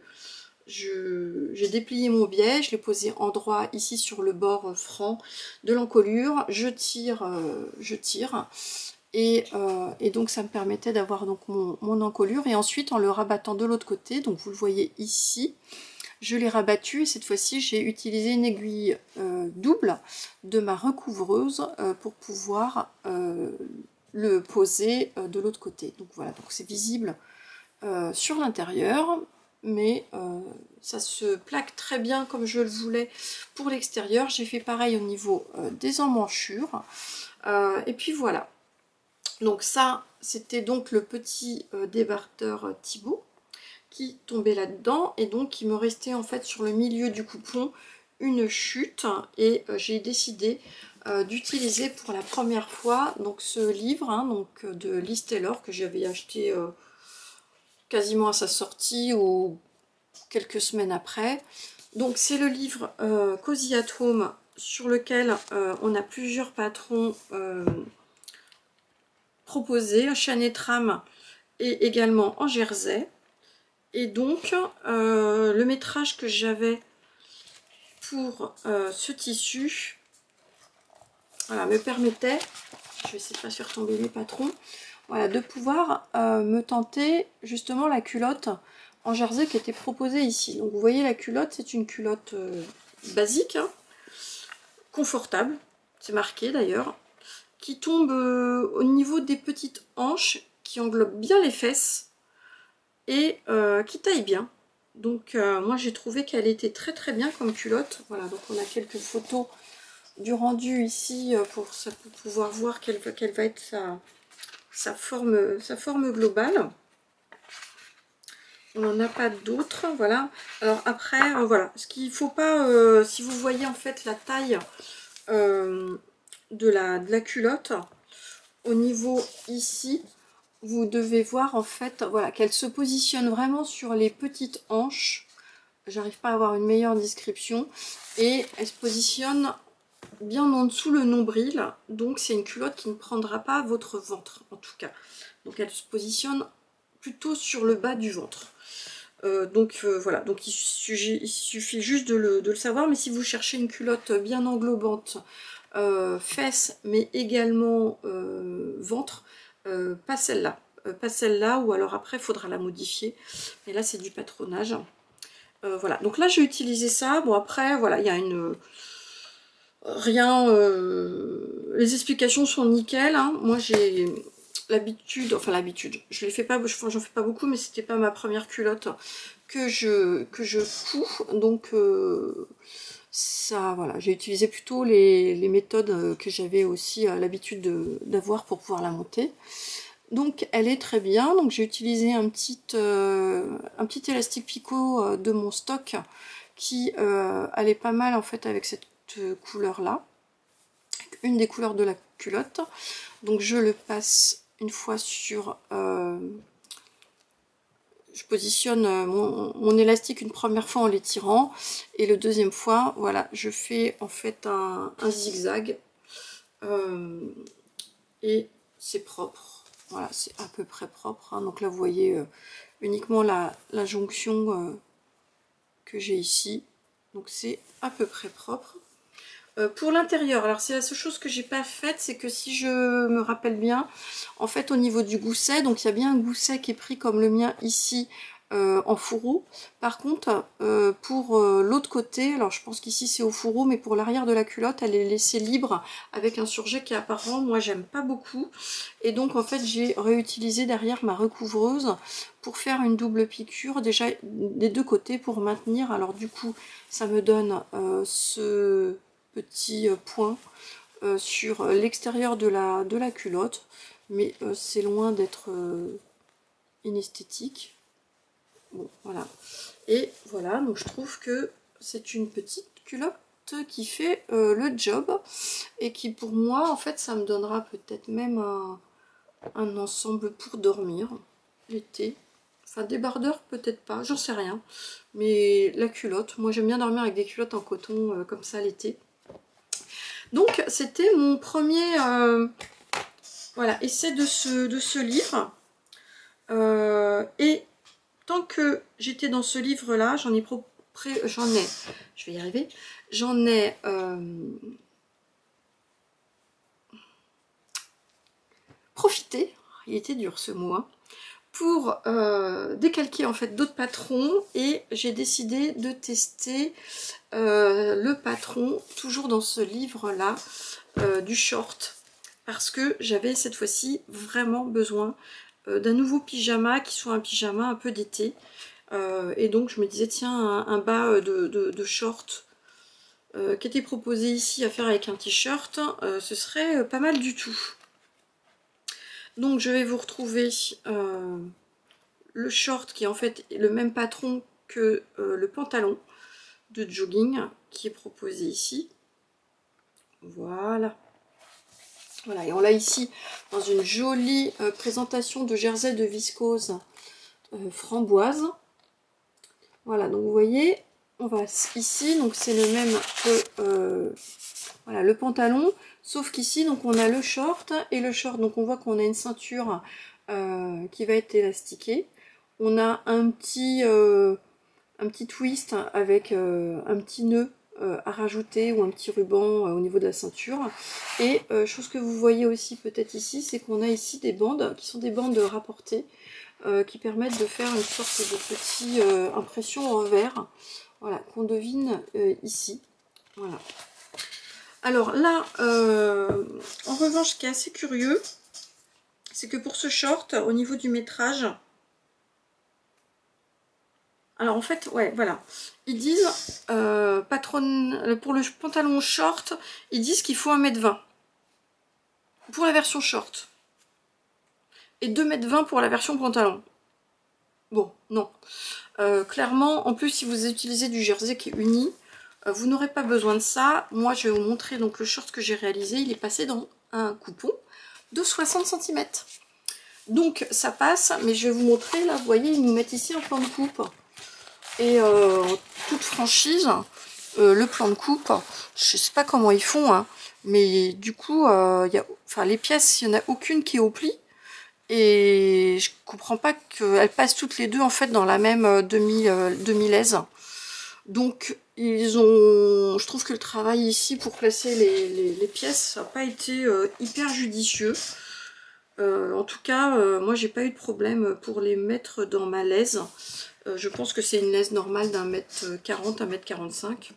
j'ai déplié mon biais, je l'ai posé endroit ici sur le bord franc de l'encolure, je tire, euh, je tire, et, euh, et donc ça me permettait d'avoir donc mon, mon encolure, et ensuite en le rabattant de l'autre côté, donc vous le voyez ici, je l'ai rabattu et cette fois-ci j'ai utilisé une aiguille euh, double de ma recouvreuse euh, pour pouvoir euh, le poser euh, de l'autre côté. Donc voilà, donc c'est visible euh, sur l'intérieur, mais euh, ça se plaque très bien comme je le voulais pour l'extérieur. J'ai fait pareil au niveau euh, des emmanchures. Euh, et puis voilà. Donc ça, c'était donc le petit euh, débardeur Thibaut qui tombait là-dedans, et donc il me restait en fait sur le milieu du coupon une chute, et euh, j'ai décidé euh, d'utiliser pour la première fois donc ce livre hein, donc de Liz Taylor que j'avais acheté euh, quasiment à sa sortie ou quelques semaines après. Donc c'est le livre euh, Cozy at Home, sur lequel euh, on a plusieurs patrons euh, proposés, chaîne et trame, et également en jersey. Et donc, euh, le métrage que j'avais pour euh, ce tissu voilà, me permettait, je vais essayer de ne pas faire tomber les patrons, voilà, de pouvoir euh, me tenter justement la culotte en jersey qui était proposée ici. Donc vous voyez la culotte, c'est une culotte euh, basique, hein, confortable, c'est marqué d'ailleurs, qui tombe euh, au niveau des petites hanches, qui englobe bien les fesses, et euh, qui taille bien. Donc euh, moi j'ai trouvé qu'elle était très très bien comme culotte. Voilà, donc on a quelques photos du rendu ici pour, ça, pour pouvoir voir quelle, quelle va être sa, sa, forme, sa forme globale. On n'en a pas d'autres, voilà. Alors après, euh, voilà, ce qu'il faut pas, euh, si vous voyez en fait la taille euh, de, la, de la culotte, au niveau ici, vous devez voir en fait voilà, qu'elle se positionne vraiment sur les petites hanches. J'arrive pas à avoir une meilleure description. Et elle se positionne bien en dessous le nombril. Donc c'est une culotte qui ne prendra pas votre ventre en tout cas. Donc elle se positionne plutôt sur le bas du ventre. Euh, donc euh, voilà, donc il suffit, il suffit juste de le, de le savoir. Mais si vous cherchez une culotte bien englobante, euh, fesses mais également euh, ventre, Euh, pas celle-là, euh, pas celle-là, ou alors après il faudra la modifier, mais là c'est du patronage. Euh, voilà, donc là j'ai utilisé ça. Bon après voilà, il y a une euh, rien, euh, les explications sont nickel, hein. Moi j'ai l'habitude, enfin l'habitude, je les fais pas, enfin, j'en fais pas beaucoup, mais c'était pas ma première culotte que je que je fous, donc euh, ça voilà, j'ai utilisé plutôt les, les méthodes que j'avais aussi l'habitude d'avoir pour pouvoir la monter. Donc elle est très bien. Donc j'ai utilisé un petit, euh, un petit élastique picot de mon stock qui euh, allait pas mal en fait avec cette couleur là, une des couleurs de la culotte. Donc je le passe une fois sur, euh, je positionne mon, mon élastique une première fois en l'étirant, et le deuxième fois, voilà, je fais en fait un, un zigzag, euh, et c'est propre. Voilà, c'est à peu près propre, hein. Donc là vous voyez euh, uniquement la, la jonction euh, que j'ai ici, donc c'est à peu près propre. Euh, pour l'intérieur, alors c'est la seule chose que j'ai pas faite, c'est que si je me rappelle bien, en fait au niveau du gousset, donc il y a bien un gousset qui est pris comme le mien ici euh, en fourreau. Par contre euh, pour euh, l'autre côté, alors je pense qu'ici c'est au fourreau, mais pour l'arrière de la culotte elle est laissée libre avec un surjet qui est apparent. Moi j'aime pas beaucoup, et donc en fait j'ai réutilisé derrière ma recouvreuse pour faire une double piqûre déjà des deux côtés pour maintenir. Alors du coup ça me donne euh, ce petit point euh, sur l'extérieur de la, de la culotte, mais euh, c'est loin d'être euh, inesthétique. Bon, voilà. Et voilà, donc je trouve que c'est une petite culotte qui fait euh, le job, et qui pour moi, en fait, ça me donnera peut-être même un, un ensemble pour dormir l'été. Enfin, débardeur, peut-être pas, j'en sais rien. Mais la culotte, moi j'aime bien dormir avec des culottes en coton euh, comme ça l'été. Donc c'était mon premier euh, voilà, essai de ce, de ce livre. Euh, et tant que j'étais dans ce livre-là, j'en ai, j'en ai, je vais y arriver, j'en ai euh, profité, il était dur ce mot, hein, pour euh, décalquer en fait d'autres patrons, et j'ai décidé de tester euh, le patron, toujours dans ce livre-là, euh, du short, parce que j'avais cette fois-ci vraiment besoin euh, d'un nouveau pyjama qui soit un pyjama un peu d'été, euh, et donc je me disais tiens, un, un bas de, de, de short euh, qui était proposé ici à faire avec un t-shirt, euh, ce serait pas mal du tout. Donc je vais vous retrouver euh, le short qui est en fait le même patron que euh, le pantalon de jogging qui est proposé ici. Voilà. Voilà, et on l'a ici dans une jolie euh, présentation de jersey de viscose euh, framboise. Voilà, donc vous voyez, on va ici, donc c'est le même que euh, voilà, le pantalon, sauf qu'ici, donc on a le short et le short, donc on voit qu'on a une ceinture euh, qui va être élastiquée. On a un petit, euh, un petit twist avec euh, un petit nœud Euh, à rajouter, ou un petit ruban euh, au niveau de la ceinture. Et euh, chose que vous voyez aussi peut-être ici, c'est qu'on a ici des bandes qui sont des bandes rapportées euh, qui permettent de faire une sorte de petit euh, impression en revers, voilà, qu'on devine euh, ici. Voilà. Alors là, euh, en revanche, ce qui est assez curieux, c'est que pour ce short, au niveau du métrage, alors en fait, ouais, voilà, ils disent, euh, patron, pour le pantalon short, ils disent qu'il faut un mètre vingt pour la version short, et deux mètres vingt pour la version pantalon. Bon, non. Euh, clairement, en plus, si vous utilisez du jersey qui est uni, euh, vous n'aurez pas besoin de ça. Moi, je vais vous montrer donc le short que j'ai réalisé. Il est passé dans un coupon de soixante centimètres. Donc, ça passe, mais je vais vous montrer, là, vous voyez, ils nous mettent ici un plan de coupe. Et euh, en toute franchise, euh, le plan de coupe, je sais pas comment ils font, hein, mais du coup, euh, y a, enfin, les pièces, il n'y en a aucune qui est au pli. Et je comprends pas qu'elles passent toutes les deux en fait dans la même demi, euh, demi-laise. Donc ils ont, je trouve que le travail ici pour placer les, les, les pièces n'a pas été euh, hyper judicieux. Euh, en tout cas, euh, moi j'ai pas eu de problème pour les mettre dans ma laise. Euh, je pense que c'est une laise normale d'un mètre quarante, un mètre quarante-cinq.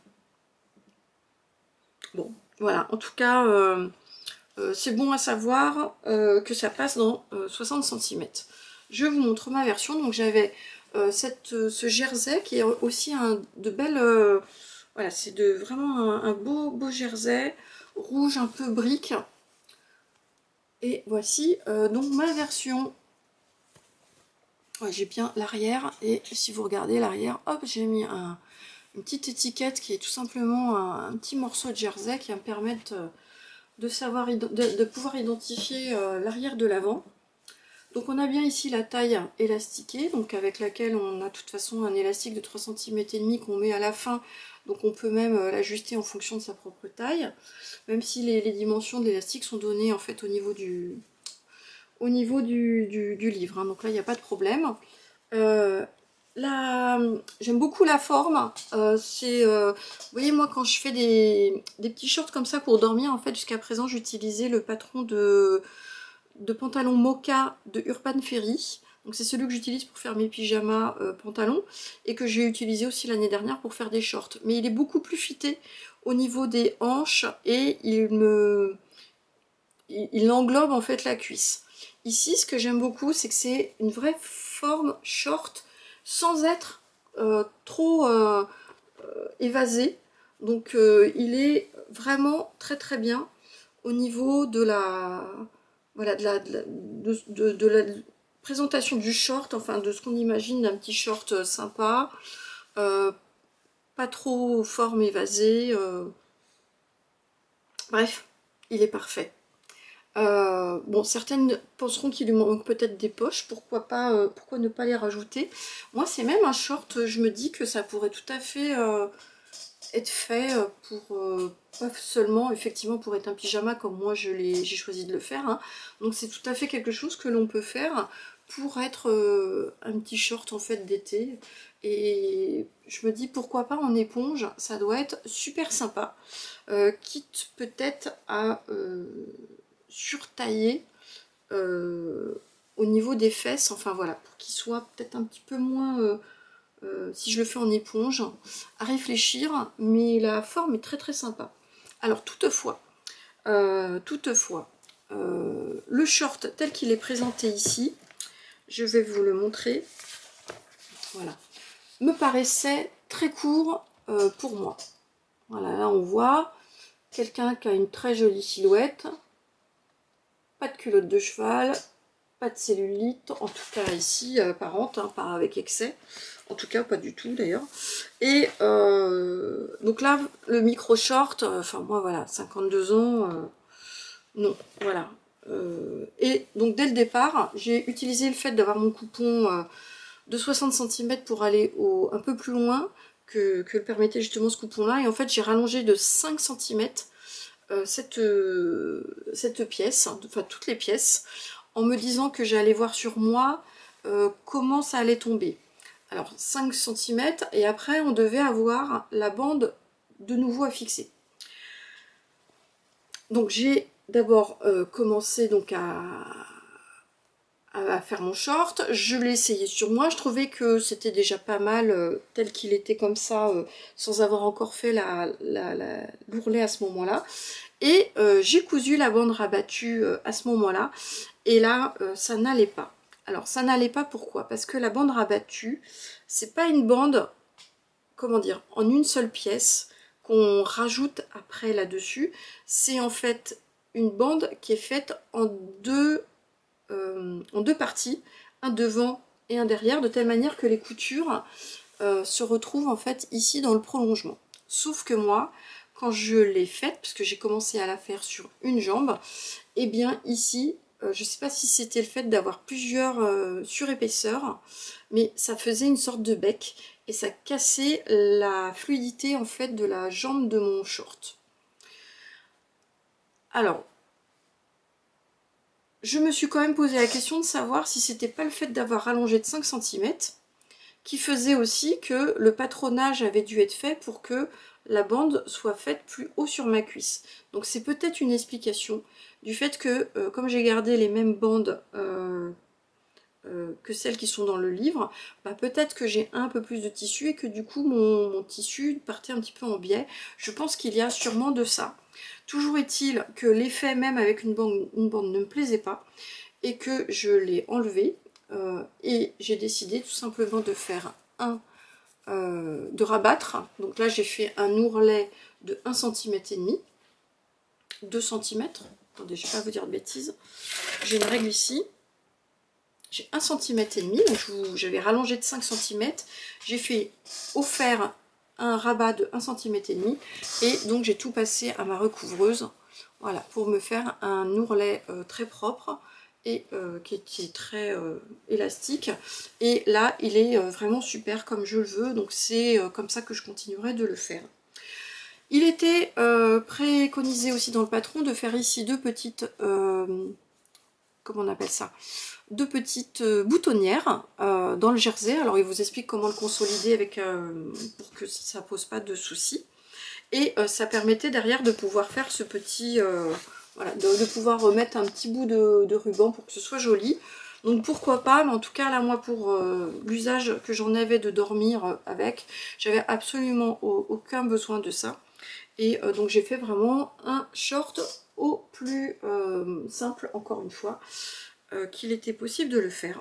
Bon, voilà. En tout cas, euh, euh, c'est bon à savoir euh, que ça passe dans euh, soixante centimètres. Je vous montre ma version. Donc j'avais euh, cette, ce jersey qui est aussi un de belles... Euh, voilà, c'est de vraiment un, un beau, beau jersey rouge un peu brique. Et voici euh, donc ma version. Ouais, j'ai bien l'arrière, et si vous regardez l'arrière, hop, j'ai mis un, une petite étiquette qui est tout simplement un, un petit morceau de jersey qui va me permettre de, savoir, de, de pouvoir identifier euh, l'arrière de l'avant. Donc on a bien ici la taille élastiquée, donc avec laquelle on a de toute façon un élastique de trois centimètres et demi qu'on met à la fin, donc on peut même l'ajuster en fonction de sa propre taille, même si les, les dimensions de l'élastique sont données en fait au niveau du, au niveau du, du, du livre, hein. Donc là il n'y a pas de problème. Euh, J'aime beaucoup la forme, euh, c'est, euh, vous voyez moi quand je fais des, des petits shorts comme ça pour dormir, en fait jusqu'à présent j'utilisais le patron de... de pantalon mocha de Urban Ferry. Donc c'est celui que j'utilise pour faire mes pyjamas euh, pantalons et que j'ai utilisé aussi l'année dernière pour faire des shorts. Mais il est beaucoup plus fité au niveau des hanches et il me il, il englobe en fait la cuisse. Ici ce que j'aime beaucoup c'est que c'est une vraie forme short sans être euh, trop euh, euh, évasé. Donc euh, il est vraiment très très bien au niveau de la voilà, de la, de, la, de, de, de la présentation du short, enfin de ce qu'on imagine d'un petit short sympa, euh, pas trop forme évasée, euh, bref, il est parfait. Euh, bon, certaines penseront qu'il lui manque peut-être des poches, pourquoi pas, euh, pourquoi ne pas les rajouter. Moi, c'est même un short, je me dis que ça pourrait tout à fait euh, être fait pour, euh, pas seulement effectivement pour être un pyjama comme moi j'ai choisi de le faire, hein. Donc c'est tout à fait quelque chose que l'on peut faire pour être euh, un petit short en fait d'été, et je me dis pourquoi pas en éponge, ça doit être super sympa, euh, quitte peut-être à euh, surtailler euh, au niveau des fesses, enfin voilà, pour qu'il soit peut-être un petit peu moins euh, Euh, si je le fais en éponge, à réfléchir, mais la forme est très très sympa. Alors toutefois, euh, toutefois, euh, le short tel qu'il est présenté ici, je vais vous le montrer, voilà, me paraissait très court euh, pour moi. Voilà, là on voit quelqu'un qui a une très jolie silhouette, pas de culotte de cheval, pas de cellulite, en tout cas ici, euh, apparente, hein, pas avec excès. En tout cas, pas du tout d'ailleurs. Et euh, donc là, le micro short, euh, enfin moi voilà, cinquante-deux ans, euh, non, voilà. Euh, et donc dès le départ, j'ai utilisé le fait d'avoir mon coupon euh, de soixante centimètres pour aller au, un peu plus loin que, que le permettait justement ce coupon-là. Et en fait, j'ai rallongé de cinq centimètres euh, cette, euh, cette pièce, enfin toutes les pièces, en me disant que j'allais voir sur moi euh, comment ça allait tomber. Alors cinq centimètres, et après on devait avoir la bande de nouveau à fixer. Donc j'ai d'abord euh, commencé donc à, à faire mon short, je l'ai essayé sur moi, je trouvais que c'était déjà pas mal euh, tel qu'il était comme ça, euh, sans avoir encore fait la, la, la, l'ourlet à ce moment-là. Et euh, j'ai cousu la bande rabattue euh, à ce moment-là, et là euh, ça n'allait pas. Alors ça n'allait pas, pourquoi? Parce que la bande rabattue, c'est pas une bande, comment dire, en une seule pièce qu'on rajoute après là-dessus. C'est en fait une bande qui est faite en deux, euh, en deux parties, un devant et un derrière, de telle manière que les coutures euh, se retrouvent en fait ici dans le prolongement. Sauf que moi, quand je l'ai faite, parce que j'ai commencé à la faire sur une jambe, et bien ici, euh, je ne sais pas si c'était le fait d'avoir plusieurs euh, surépaisseurs, mais ça faisait une sorte de bec et ça cassait la fluidité en fait de la jambe de mon short. Alors, je me suis quand même posé la question de savoir si c'était pas le fait d'avoir rallongé de cinq centimètres qui faisait aussi que le patronage avait dû être fait pour que la bande soit faite plus haut sur ma cuisse. Donc c'est peut-être une explication du fait que, euh, comme j'ai gardé les mêmes bandes euh, euh, que celles qui sont dans le livre, bah peut-être que j'ai un peu plus de tissu et que du coup mon, mon tissu partait un petit peu en biais. Je pense qu'il y a sûrement de ça. Toujours est-il que l'effet même avec une bande, une bande ne me plaisait pas et que je l'ai enlevé. Euh, et j'ai décidé tout simplement de faire un, euh, de rabattre. Donc là j'ai fait un ourlet de un centimètre et demi, deux centimètres, attendez, je ne vais pas vous dire de bêtises, j'ai une règle ici, j'ai un centimètre et demi, donc j'avais rallongé de cinq centimètres, j'ai fait au fer un rabat de un centimètre et demi, et donc j'ai tout passé à ma recouvreuse, voilà, pour me faire un ourlet euh, très propre, et euh, qui, est, qui est très euh, élastique, et là il est euh, vraiment super comme je le veux, donc c'est euh, comme ça que je continuerai de le faire. Il était euh, préconisé aussi dans le patron de faire ici deux petites, euh, comment on appelle ça, deux petites euh, boutonnières euh, dans le jersey. Alors il vous explique comment le consolider avec, euh, pour que ça pose pas de soucis, et euh, ça permettait derrière de pouvoir faire ce petit... Euh, Voilà, de, de pouvoir remettre un petit bout de, de ruban pour que ce soit joli. Donc pourquoi pas, mais en tout cas là moi pour euh, l'usage que j'en avais de dormir euh, avec, j'avais absolument au, aucun besoin de ça. Et euh, donc j'ai fait vraiment un short au plus euh, simple, encore une fois, euh, qu'il était possible de le faire.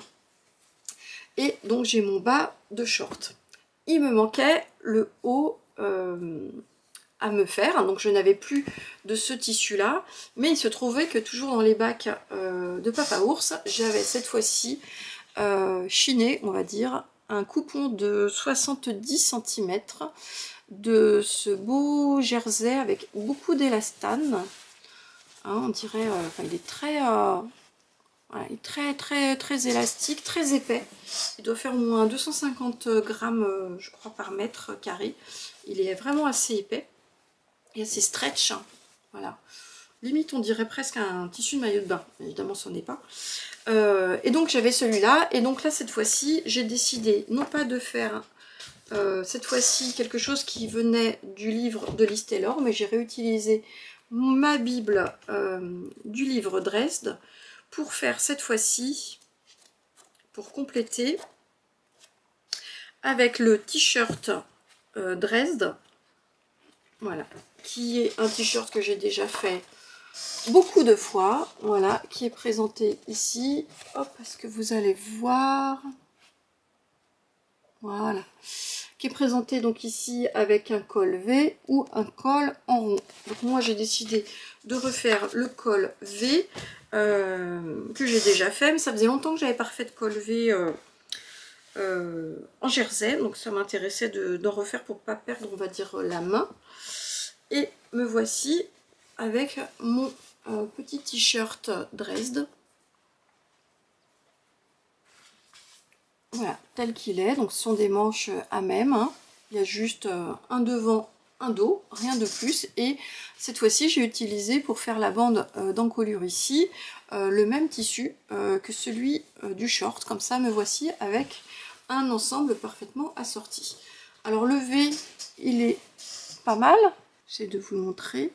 Et donc j'ai mon bas de short. Il me manquait le haut... Euh, à me faire, donc je n'avais plus de ce tissu là, mais il se trouvait que toujours dans les bacs euh, de Papa Ours, j'avais cette fois-ci euh, chiné, on va dire, un coupon de soixante-dix centimètres de ce beau jersey avec beaucoup d'élastane, hein, on dirait, euh, enfin il est très, euh, voilà, il est très très très élastique, très épais, il doit faire au moins deux cent cinquante grammes euh, je crois par mètre carré, il est vraiment assez épais. Et assez stretch, hein. Voilà. Limite on dirait presque un tissu de maillot de bain, évidemment ce n'est pas. Euh, et donc j'avais celui-là, et donc là cette fois-ci j'ai décidé non pas de faire euh, cette fois-ci quelque chose qui venait du livre de Liz Taylor, mais j'ai réutilisé ma bible euh, du livre Dresde pour faire cette fois-ci, pour compléter, avec le t-shirt euh, Dresde, voilà, qui est un t-shirt que j'ai déjà fait beaucoup de fois, voilà, qui est présenté ici, hop, est-ce que vous allez voir, voilà, qui est présenté donc ici avec un col V ou un col en rond. Donc moi j'ai décidé de refaire le col V, euh, que j'ai déjà fait, mais ça faisait longtemps que j'avais pas refait de col V euh, euh, en jersey, donc ça m'intéressait d'en refaire pour pas perdre, on va dire, la main. Et me voici avec mon euh, petit t-shirt Dresde. Voilà, tel qu'il est. Donc ce sont des manches à même, hein. Il y a juste euh, un devant, un dos, rien de plus. Et cette fois-ci, j'ai utilisé pour faire la bande euh, d'encolure ici, euh, le même tissu euh, que celui euh, du short. Comme ça, me voici avec un ensemble parfaitement assorti. Alors le V, il est pas mal. J'essaie de vous le montrer.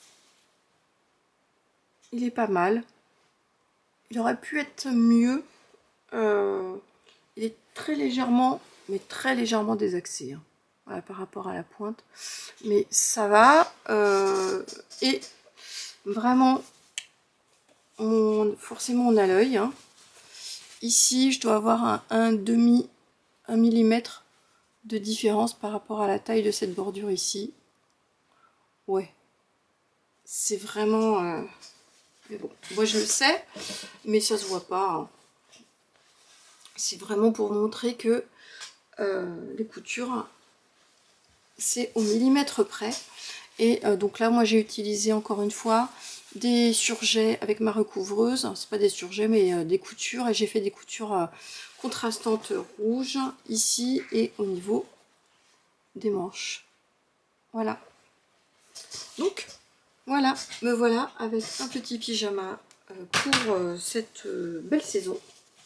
Il est pas mal. Il aurait pu être mieux. Euh, il est très légèrement, mais très légèrement désaxé, hein. Voilà, par rapport à la pointe. Mais ça va. Euh, et vraiment, on, forcément on a l'œil, hein. Ici, je dois avoir un, un demi, un millimètre de différence par rapport à la taille de cette bordure ici. Ouais. C'est vraiment... Euh, mais bon, moi je le sais, mais ça se voit pas, hein. C'est vraiment pour montrer que euh, les coutures, c'est au millimètre près. Et euh, donc là, moi j'ai utilisé encore une fois des surjets avec ma recouvreuse. C'est pas des surjets, mais euh, des coutures. Et j'ai fait des coutures euh, contrastantes rouges ici et au niveau des manches. Voilà. Donc, voilà, me voilà avec un petit pyjama euh, pour euh, cette euh, belle saison.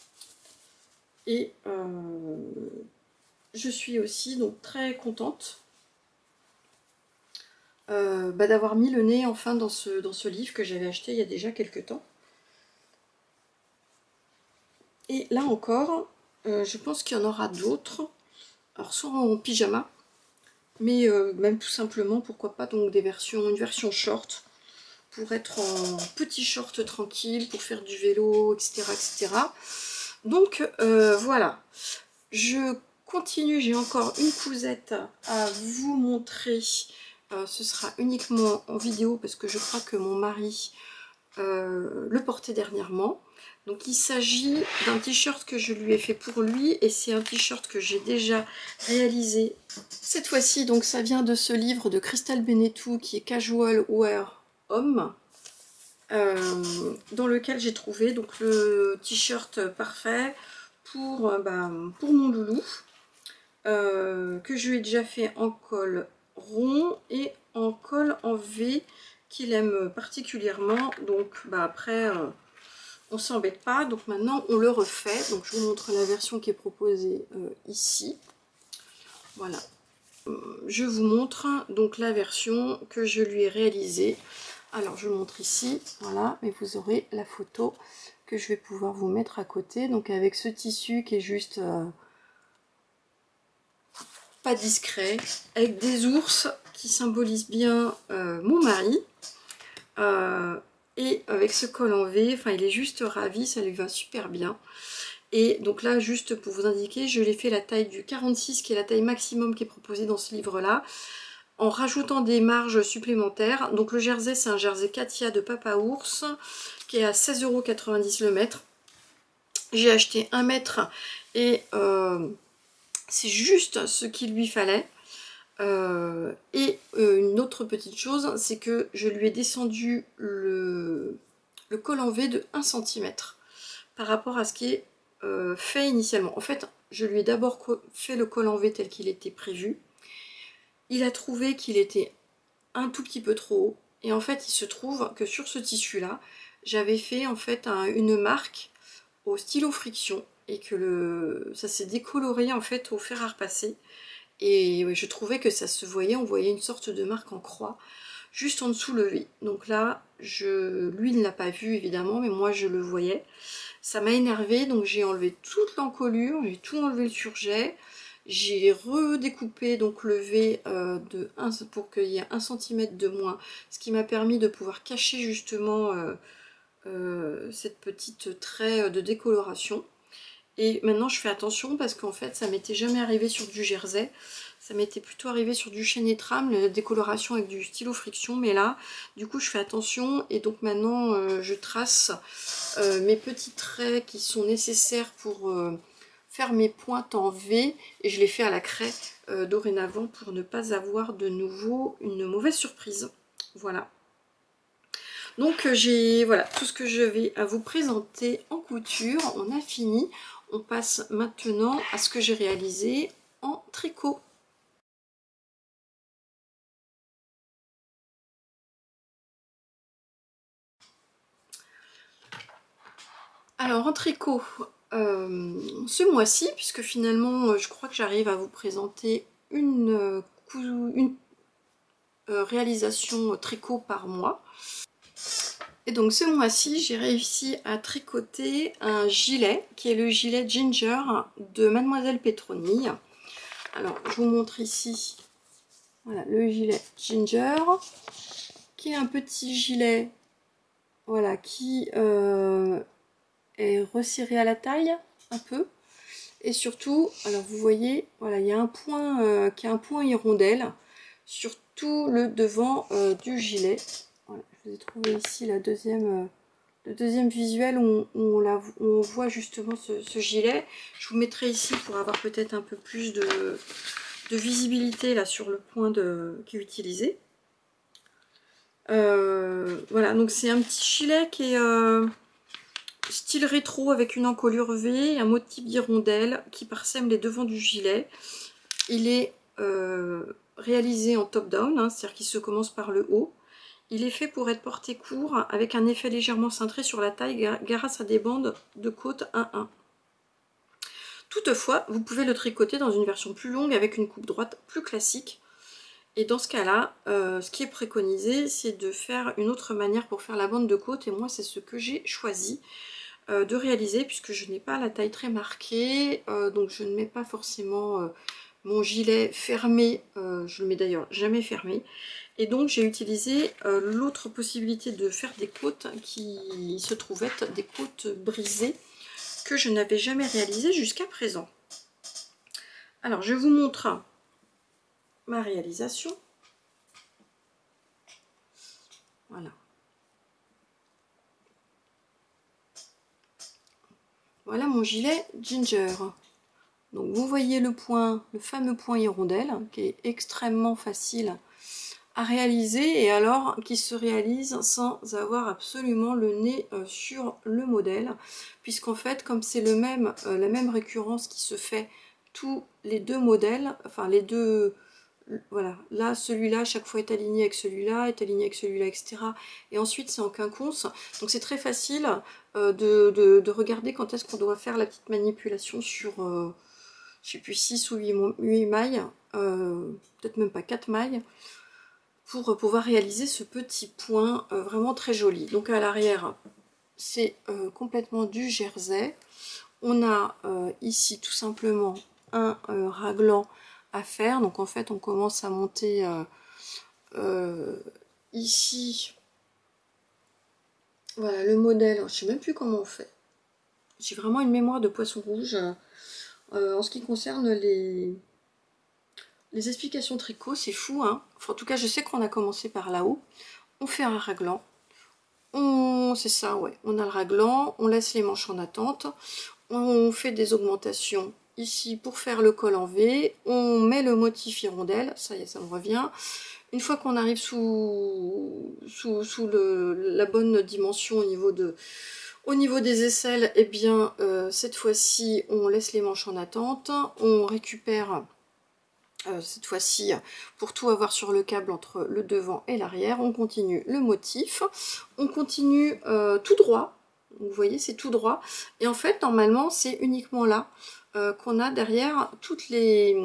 Et euh, je suis aussi donc très contente euh, bah, d'avoir mis le nez enfin dans ce, dans ce livre que j'avais acheté il y a déjà quelques temps. Et là encore, euh, je pense qu'il y en aura d'autres. Alors soit en pyjama, mais euh, même tout simplement, pourquoi pas donc des versions, une version short, pour être en petit short tranquille, pour faire du vélo, et cetera et cetera. Donc euh, voilà, je continue, j'ai encore une cousette à vous montrer, euh, ce sera uniquement en vidéo parce que je crois que mon mari euh, le porter dernièrement. Donc il s'agit d'un t-shirt que je lui ai fait pour lui et c'est un t-shirt que j'ai déjà réalisé cette fois-ci. Donc ça vient de ce livre de Crystal Bennetou qui est Casual Wear Homme, euh, dans lequel j'ai trouvé donc le t-shirt parfait pour, euh, bah, pour mon loulou, euh, que je lui ai déjà fait en col rond et en col en V qu'il aime particulièrement. Donc bah, après euh, on s'embête pas, donc maintenant on le refait. Donc je vous montre la version qui est proposée euh, ici. Voilà, euh, je vous montre donc la version que je lui ai réalisée. Alors je vous montre ici, voilà, mais vous aurez la photo que je vais pouvoir vous mettre à côté. Donc avec ce tissu qui est juste euh, pas discret, avec des ours qui symbolisent bien euh, mon mari. Euh, et avec ce col en V, enfin il est juste ravi, ça lui va super bien. Et donc là, juste pour vous indiquer, je l'ai fait la taille du quarante-six, qui est la taille maximum qui est proposée dans ce livre-là, en rajoutant des marges supplémentaires. Donc le jersey, c'est un jersey Katia de Papa Ours, qui est à seize euros quatre-vingt-dix le mètre. J'ai acheté un mètre et euh, c'est juste ce qu'il lui fallait. Euh, et euh, une autre petite chose, c'est que je lui ai descendu le, le col en V de un centimètre par rapport à ce qui est euh, fait initialement. En fait, je lui ai d'abord fait le col en V tel qu'il était prévu. Il a trouvé qu'il était un tout petit peu trop haut. Et en fait, il se trouve que sur ce tissu-là, j'avais fait en fait un, une marque au stylo friction et que le, ça s'est décoloré en fait au fer à repasser. Et ouais, je trouvais que ça se voyait, on voyait une sorte de marque en croix juste en dessous le V. Donc là, je, lui ne l'a pas vu évidemment, mais moi je le voyais. Ça m'a énervé, donc j'ai enlevé toute l'encolure, j'ai tout enlevé le surjet. J'ai redécoupé donc le V euh, de un, pour qu'il y ait un centimètre de moins, ce qui m'a permis de pouvoir cacher justement euh, euh, cette petite trait de décoloration. Et maintenant je fais attention parce qu'en fait ça m'était jamais arrivé sur du jersey, ça m'était plutôt arrivé sur du chaîne et trame, la décoloration avec du stylo friction, mais là du coup je fais attention et donc maintenant euh, je trace euh, mes petits traits qui sont nécessaires pour euh, faire mes pointes en V et je les fais à la craie euh, dorénavant pour ne pas avoir de nouveau une mauvaise surprise. Voilà. Donc euh, j'ai voilà tout ce que je vais à vous présenter en couture, on a fini. On passe maintenant à ce que j'ai réalisé en tricot. Alors en tricot, euh, ce mois-ci, puisque finalement je crois que j'arrive à vous présenter une, une euh, réalisation tricot par mois. Et donc ce mois-ci, j'ai réussi à tricoter un gilet, qui est le gilet Ginger de Mademoiselle Petroni. Alors je vous montre ici, voilà, le gilet Ginger, qui est un petit gilet, voilà, qui euh, est resserré à la taille, un peu. Et surtout, alors vous voyez, voilà, il y a un point euh, qui a un point hirondelle sur tout le devant euh, du gilet. Voilà, je vous ai trouvé ici la deuxième, euh, le deuxième visuel où on, où on, la, où on voit justement ce, ce gilet. Je vous mettrai ici pour avoir peut-être un peu plus de, de visibilité là sur le point de, qui est utilisé. Euh, voilà, donc c'est un petit gilet qui est euh, style rétro avec une encolure V et un motif d'hirondelle qui parsème les devants du gilet. Il est euh, réalisé en top-down, hein, c'est-à-dire qu'il se commence par le haut. Il est fait pour être porté court avec un effet légèrement cintré sur la taille grâce à des bandes de côte un un. Toutefois, vous pouvez le tricoter dans une version plus longue avec une coupe droite plus classique. Et dans ce cas-là, euh, ce qui est préconisé, c'est de faire une autre manière pour faire la bande de côte. Et moi, c'est ce que j'ai choisi euh, de réaliser puisque je n'ai pas la taille très marquée. Euh, donc je ne mets pas forcément euh, mon gilet fermé. Euh, je le mets d'ailleurs jamais fermé. Et donc j'ai utilisé euh, l'autre possibilité de faire des côtes qui se trouvaient être des côtes brisées que je n'avais jamais réalisées jusqu'à présent. Alors je vous montre ma réalisation. Voilà. Voilà mon gilet Ginger. Donc vous voyez le point, le fameux point hirondelle, qui est extrêmement facile à réaliser, et alors qui se réalise sans avoir absolument le nez euh, sur le modèle, puisqu'en fait, comme c'est le même, euh, la même récurrence qui se fait tous les deux modèles, enfin les deux, voilà, là celui-là chaque fois est aligné avec celui-là, est aligné avec celui-là, et cetera. Et ensuite c'est en quinconce, donc c'est très facile euh, de, de, de regarder quand est-ce qu'on doit faire la petite manipulation sur, euh, je sais plus, six ou huit mailles, euh, peut-être même pas quatre mailles, pour pouvoir réaliser ce petit point euh, vraiment très joli. Donc à l'arrière, c'est euh, complètement du jersey. On a euh, ici tout simplement un euh, raglan à faire. Donc en fait, on commence à monter euh, euh, ici. Voilà le modèle. Je sais même plus comment on fait. J'ai vraiment une mémoire de poisson rouge euh, en ce qui concerne les... Les explications tricot, c'est fou, hein. Enfin, en tout cas, je sais qu'on a commencé par là-haut. On fait un raglan. On... C'est ça, ouais. On a le raglan, on laisse les manches en attente. On fait des augmentations ici pour faire le col en V. On met le motif hirondelle. Ça y est, ça me revient. Une fois qu'on arrive sous, sous, sous le, la bonne dimension au niveau de... Au niveau des aisselles, eh bien, euh, cette fois-ci, on laisse les manches en attente. On récupère... Euh, cette fois-ci, pour tout avoir sur le câble entre le devant et l'arrière, on continue le motif, on continue euh, tout droit, vous voyez c'est tout droit, et en fait normalement c'est uniquement là euh, qu'on a derrière toutes les,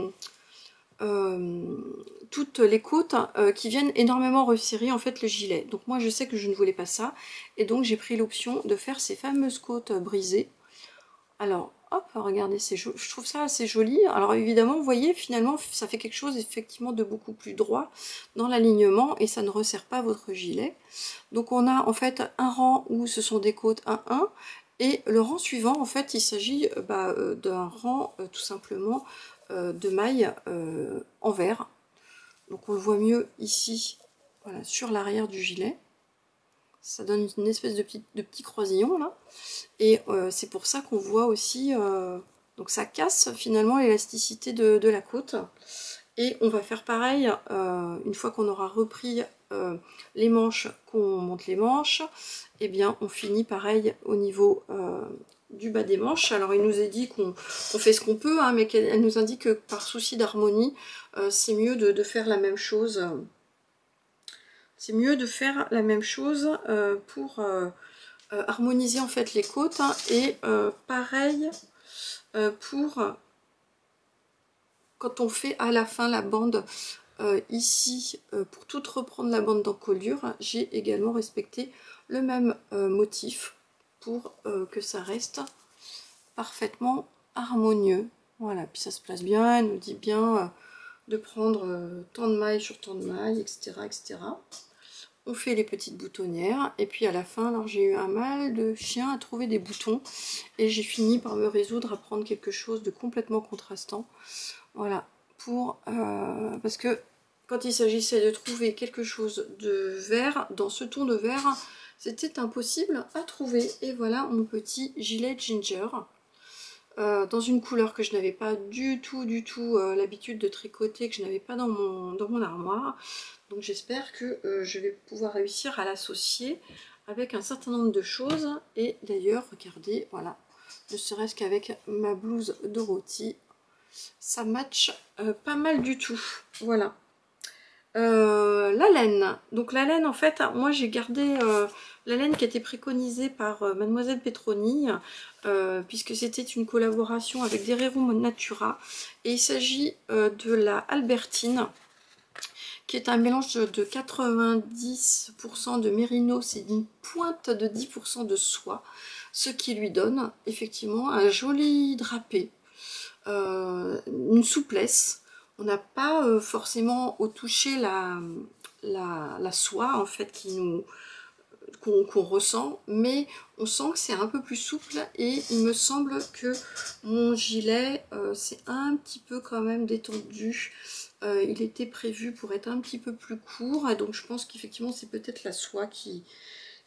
euh, toutes les côtes euh, qui viennent énormément resserrer en fait le gilet. Donc moi je sais que je ne voulais pas ça, et donc j'ai pris l'option de faire ces fameuses côtes brisées. Alors, hop, regardez, je trouve ça assez joli. Alors évidemment, vous voyez, finalement, ça fait quelque chose effectivement de beaucoup plus droit dans l'alignement et ça ne resserre pas votre gilet. Donc on a en fait un rang où ce sont des côtes un un et le rang suivant, en fait, il s'agit bah, d'un rang euh, tout simplement euh, de mailles euh, en vert. Donc on le voit mieux ici, voilà, sur l'arrière du gilet. Ça donne une espèce de petit, de petit croisillon là. Et euh, c'est pour ça qu'on voit aussi, euh, donc ça casse finalement l'élasticité de, de la côte. Et on va faire pareil, euh, une fois qu'on aura repris euh, les manches, qu'on monte les manches, et eh bien on finit pareil au niveau euh, du bas des manches. Alors il nous est dit qu'on qu'on fait ce qu'on peut, hein, mais qu'elle nous indique que par souci d'harmonie, euh, c'est mieux de, de faire la même chose. C'est mieux de faire la même chose euh, pour... Euh, Euh, harmoniser en fait les côtes, hein, et euh, pareil euh, pour quand on fait à la fin la bande euh, ici euh, pour tout reprendre la bande d'encolure, j'ai également respecté le même euh, motif pour euh, que ça reste parfaitement harmonieux. Voilà, puis ça se place bien, elle nous dit bien euh, de prendre euh, tant de mailles sur tant de mailles, etc, etc. On fait les petites boutonnières et puis à la fin, alors j'ai eu un mal de chien à trouver des boutons et j'ai fini par me résoudre à prendre quelque chose de complètement contrastant. Voilà, pour euh, parce que quand il s'agissait de trouver quelque chose de vert, dans ce ton de vert, c'était impossible à trouver. Et voilà mon petit gilet Ginger. Euh, dans une couleur que je n'avais pas du tout, du tout euh, l'habitude de tricoter, que je n'avais pas dans mon, dans mon armoire. Donc j'espère que euh, je vais pouvoir réussir à l'associer avec un certain nombre de choses. Et d'ailleurs, regardez, voilà, ne serait-ce qu'avec ma blouse Dorothy, ça match euh, pas mal du tout. Voilà. Euh, la laine. Donc la laine, en fait, moi j'ai gardé euh, la laine qui était préconisée par euh, Mademoiselle Petroni, euh, puisque c'était une collaboration avec Derero Natura. Et il s'agit euh, de la Albertine, qui est un mélange de quatre-vingt-dix pour cent de mérino, c'est une pointe de dix pour cent de soie, ce qui lui donne effectivement un joli drapé, euh, une souplesse. On n'a pas euh, forcément au toucher la, la, la soie en fait qui nous qu'on qu'on ressent, mais on sent que c'est un peu plus souple et il me semble que mon gilet euh, c'est un petit peu quand même détendu. Euh, il était prévu pour être un petit peu plus court et donc je pense qu'effectivement c'est peut-être la soie qui,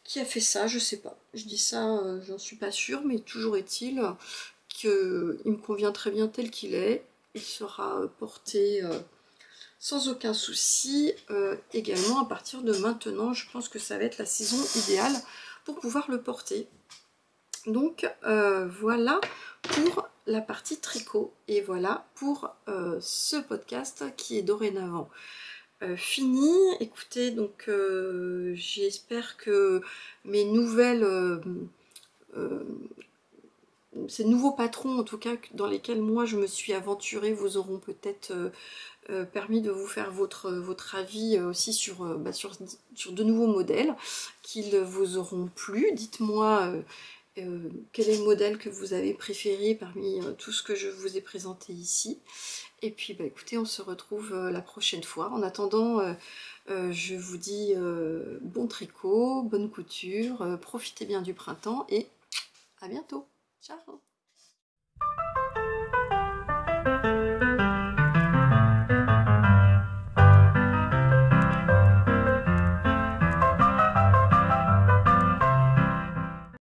qui a fait ça, je sais pas. Je dis ça, euh, j'en suis pas sûre, mais toujours est-il qu'il me convient très bien tel qu'il est. Il sera porté euh, sans aucun souci. Euh, également, à partir de maintenant, je pense que ça va être la saison idéale pour pouvoir le porter. Donc euh, voilà pour la partie tricot. Et voilà pour euh, ce podcast qui est dorénavant Euh, fini. Écoutez, donc euh, j'espère que mes nouvelles, euh, euh, ces nouveaux patrons en tout cas dans lesquels moi je me suis aventurée vous auront peut-être euh, euh, permis de vous faire votre, votre avis aussi sur, euh, bah, sur, sur de nouveaux modèles qu'ils vous auront plu. Dites-moi euh, euh, quel est le modèle que vous avez préféré parmi euh, tout ce que je vous ai présenté ici. Et puis bah écoutez, on se retrouve euh, la prochaine fois. En attendant, euh, euh, je vous dis euh, bon tricot, bonne couture, euh, profitez bien du printemps et à bientôt. Ciao!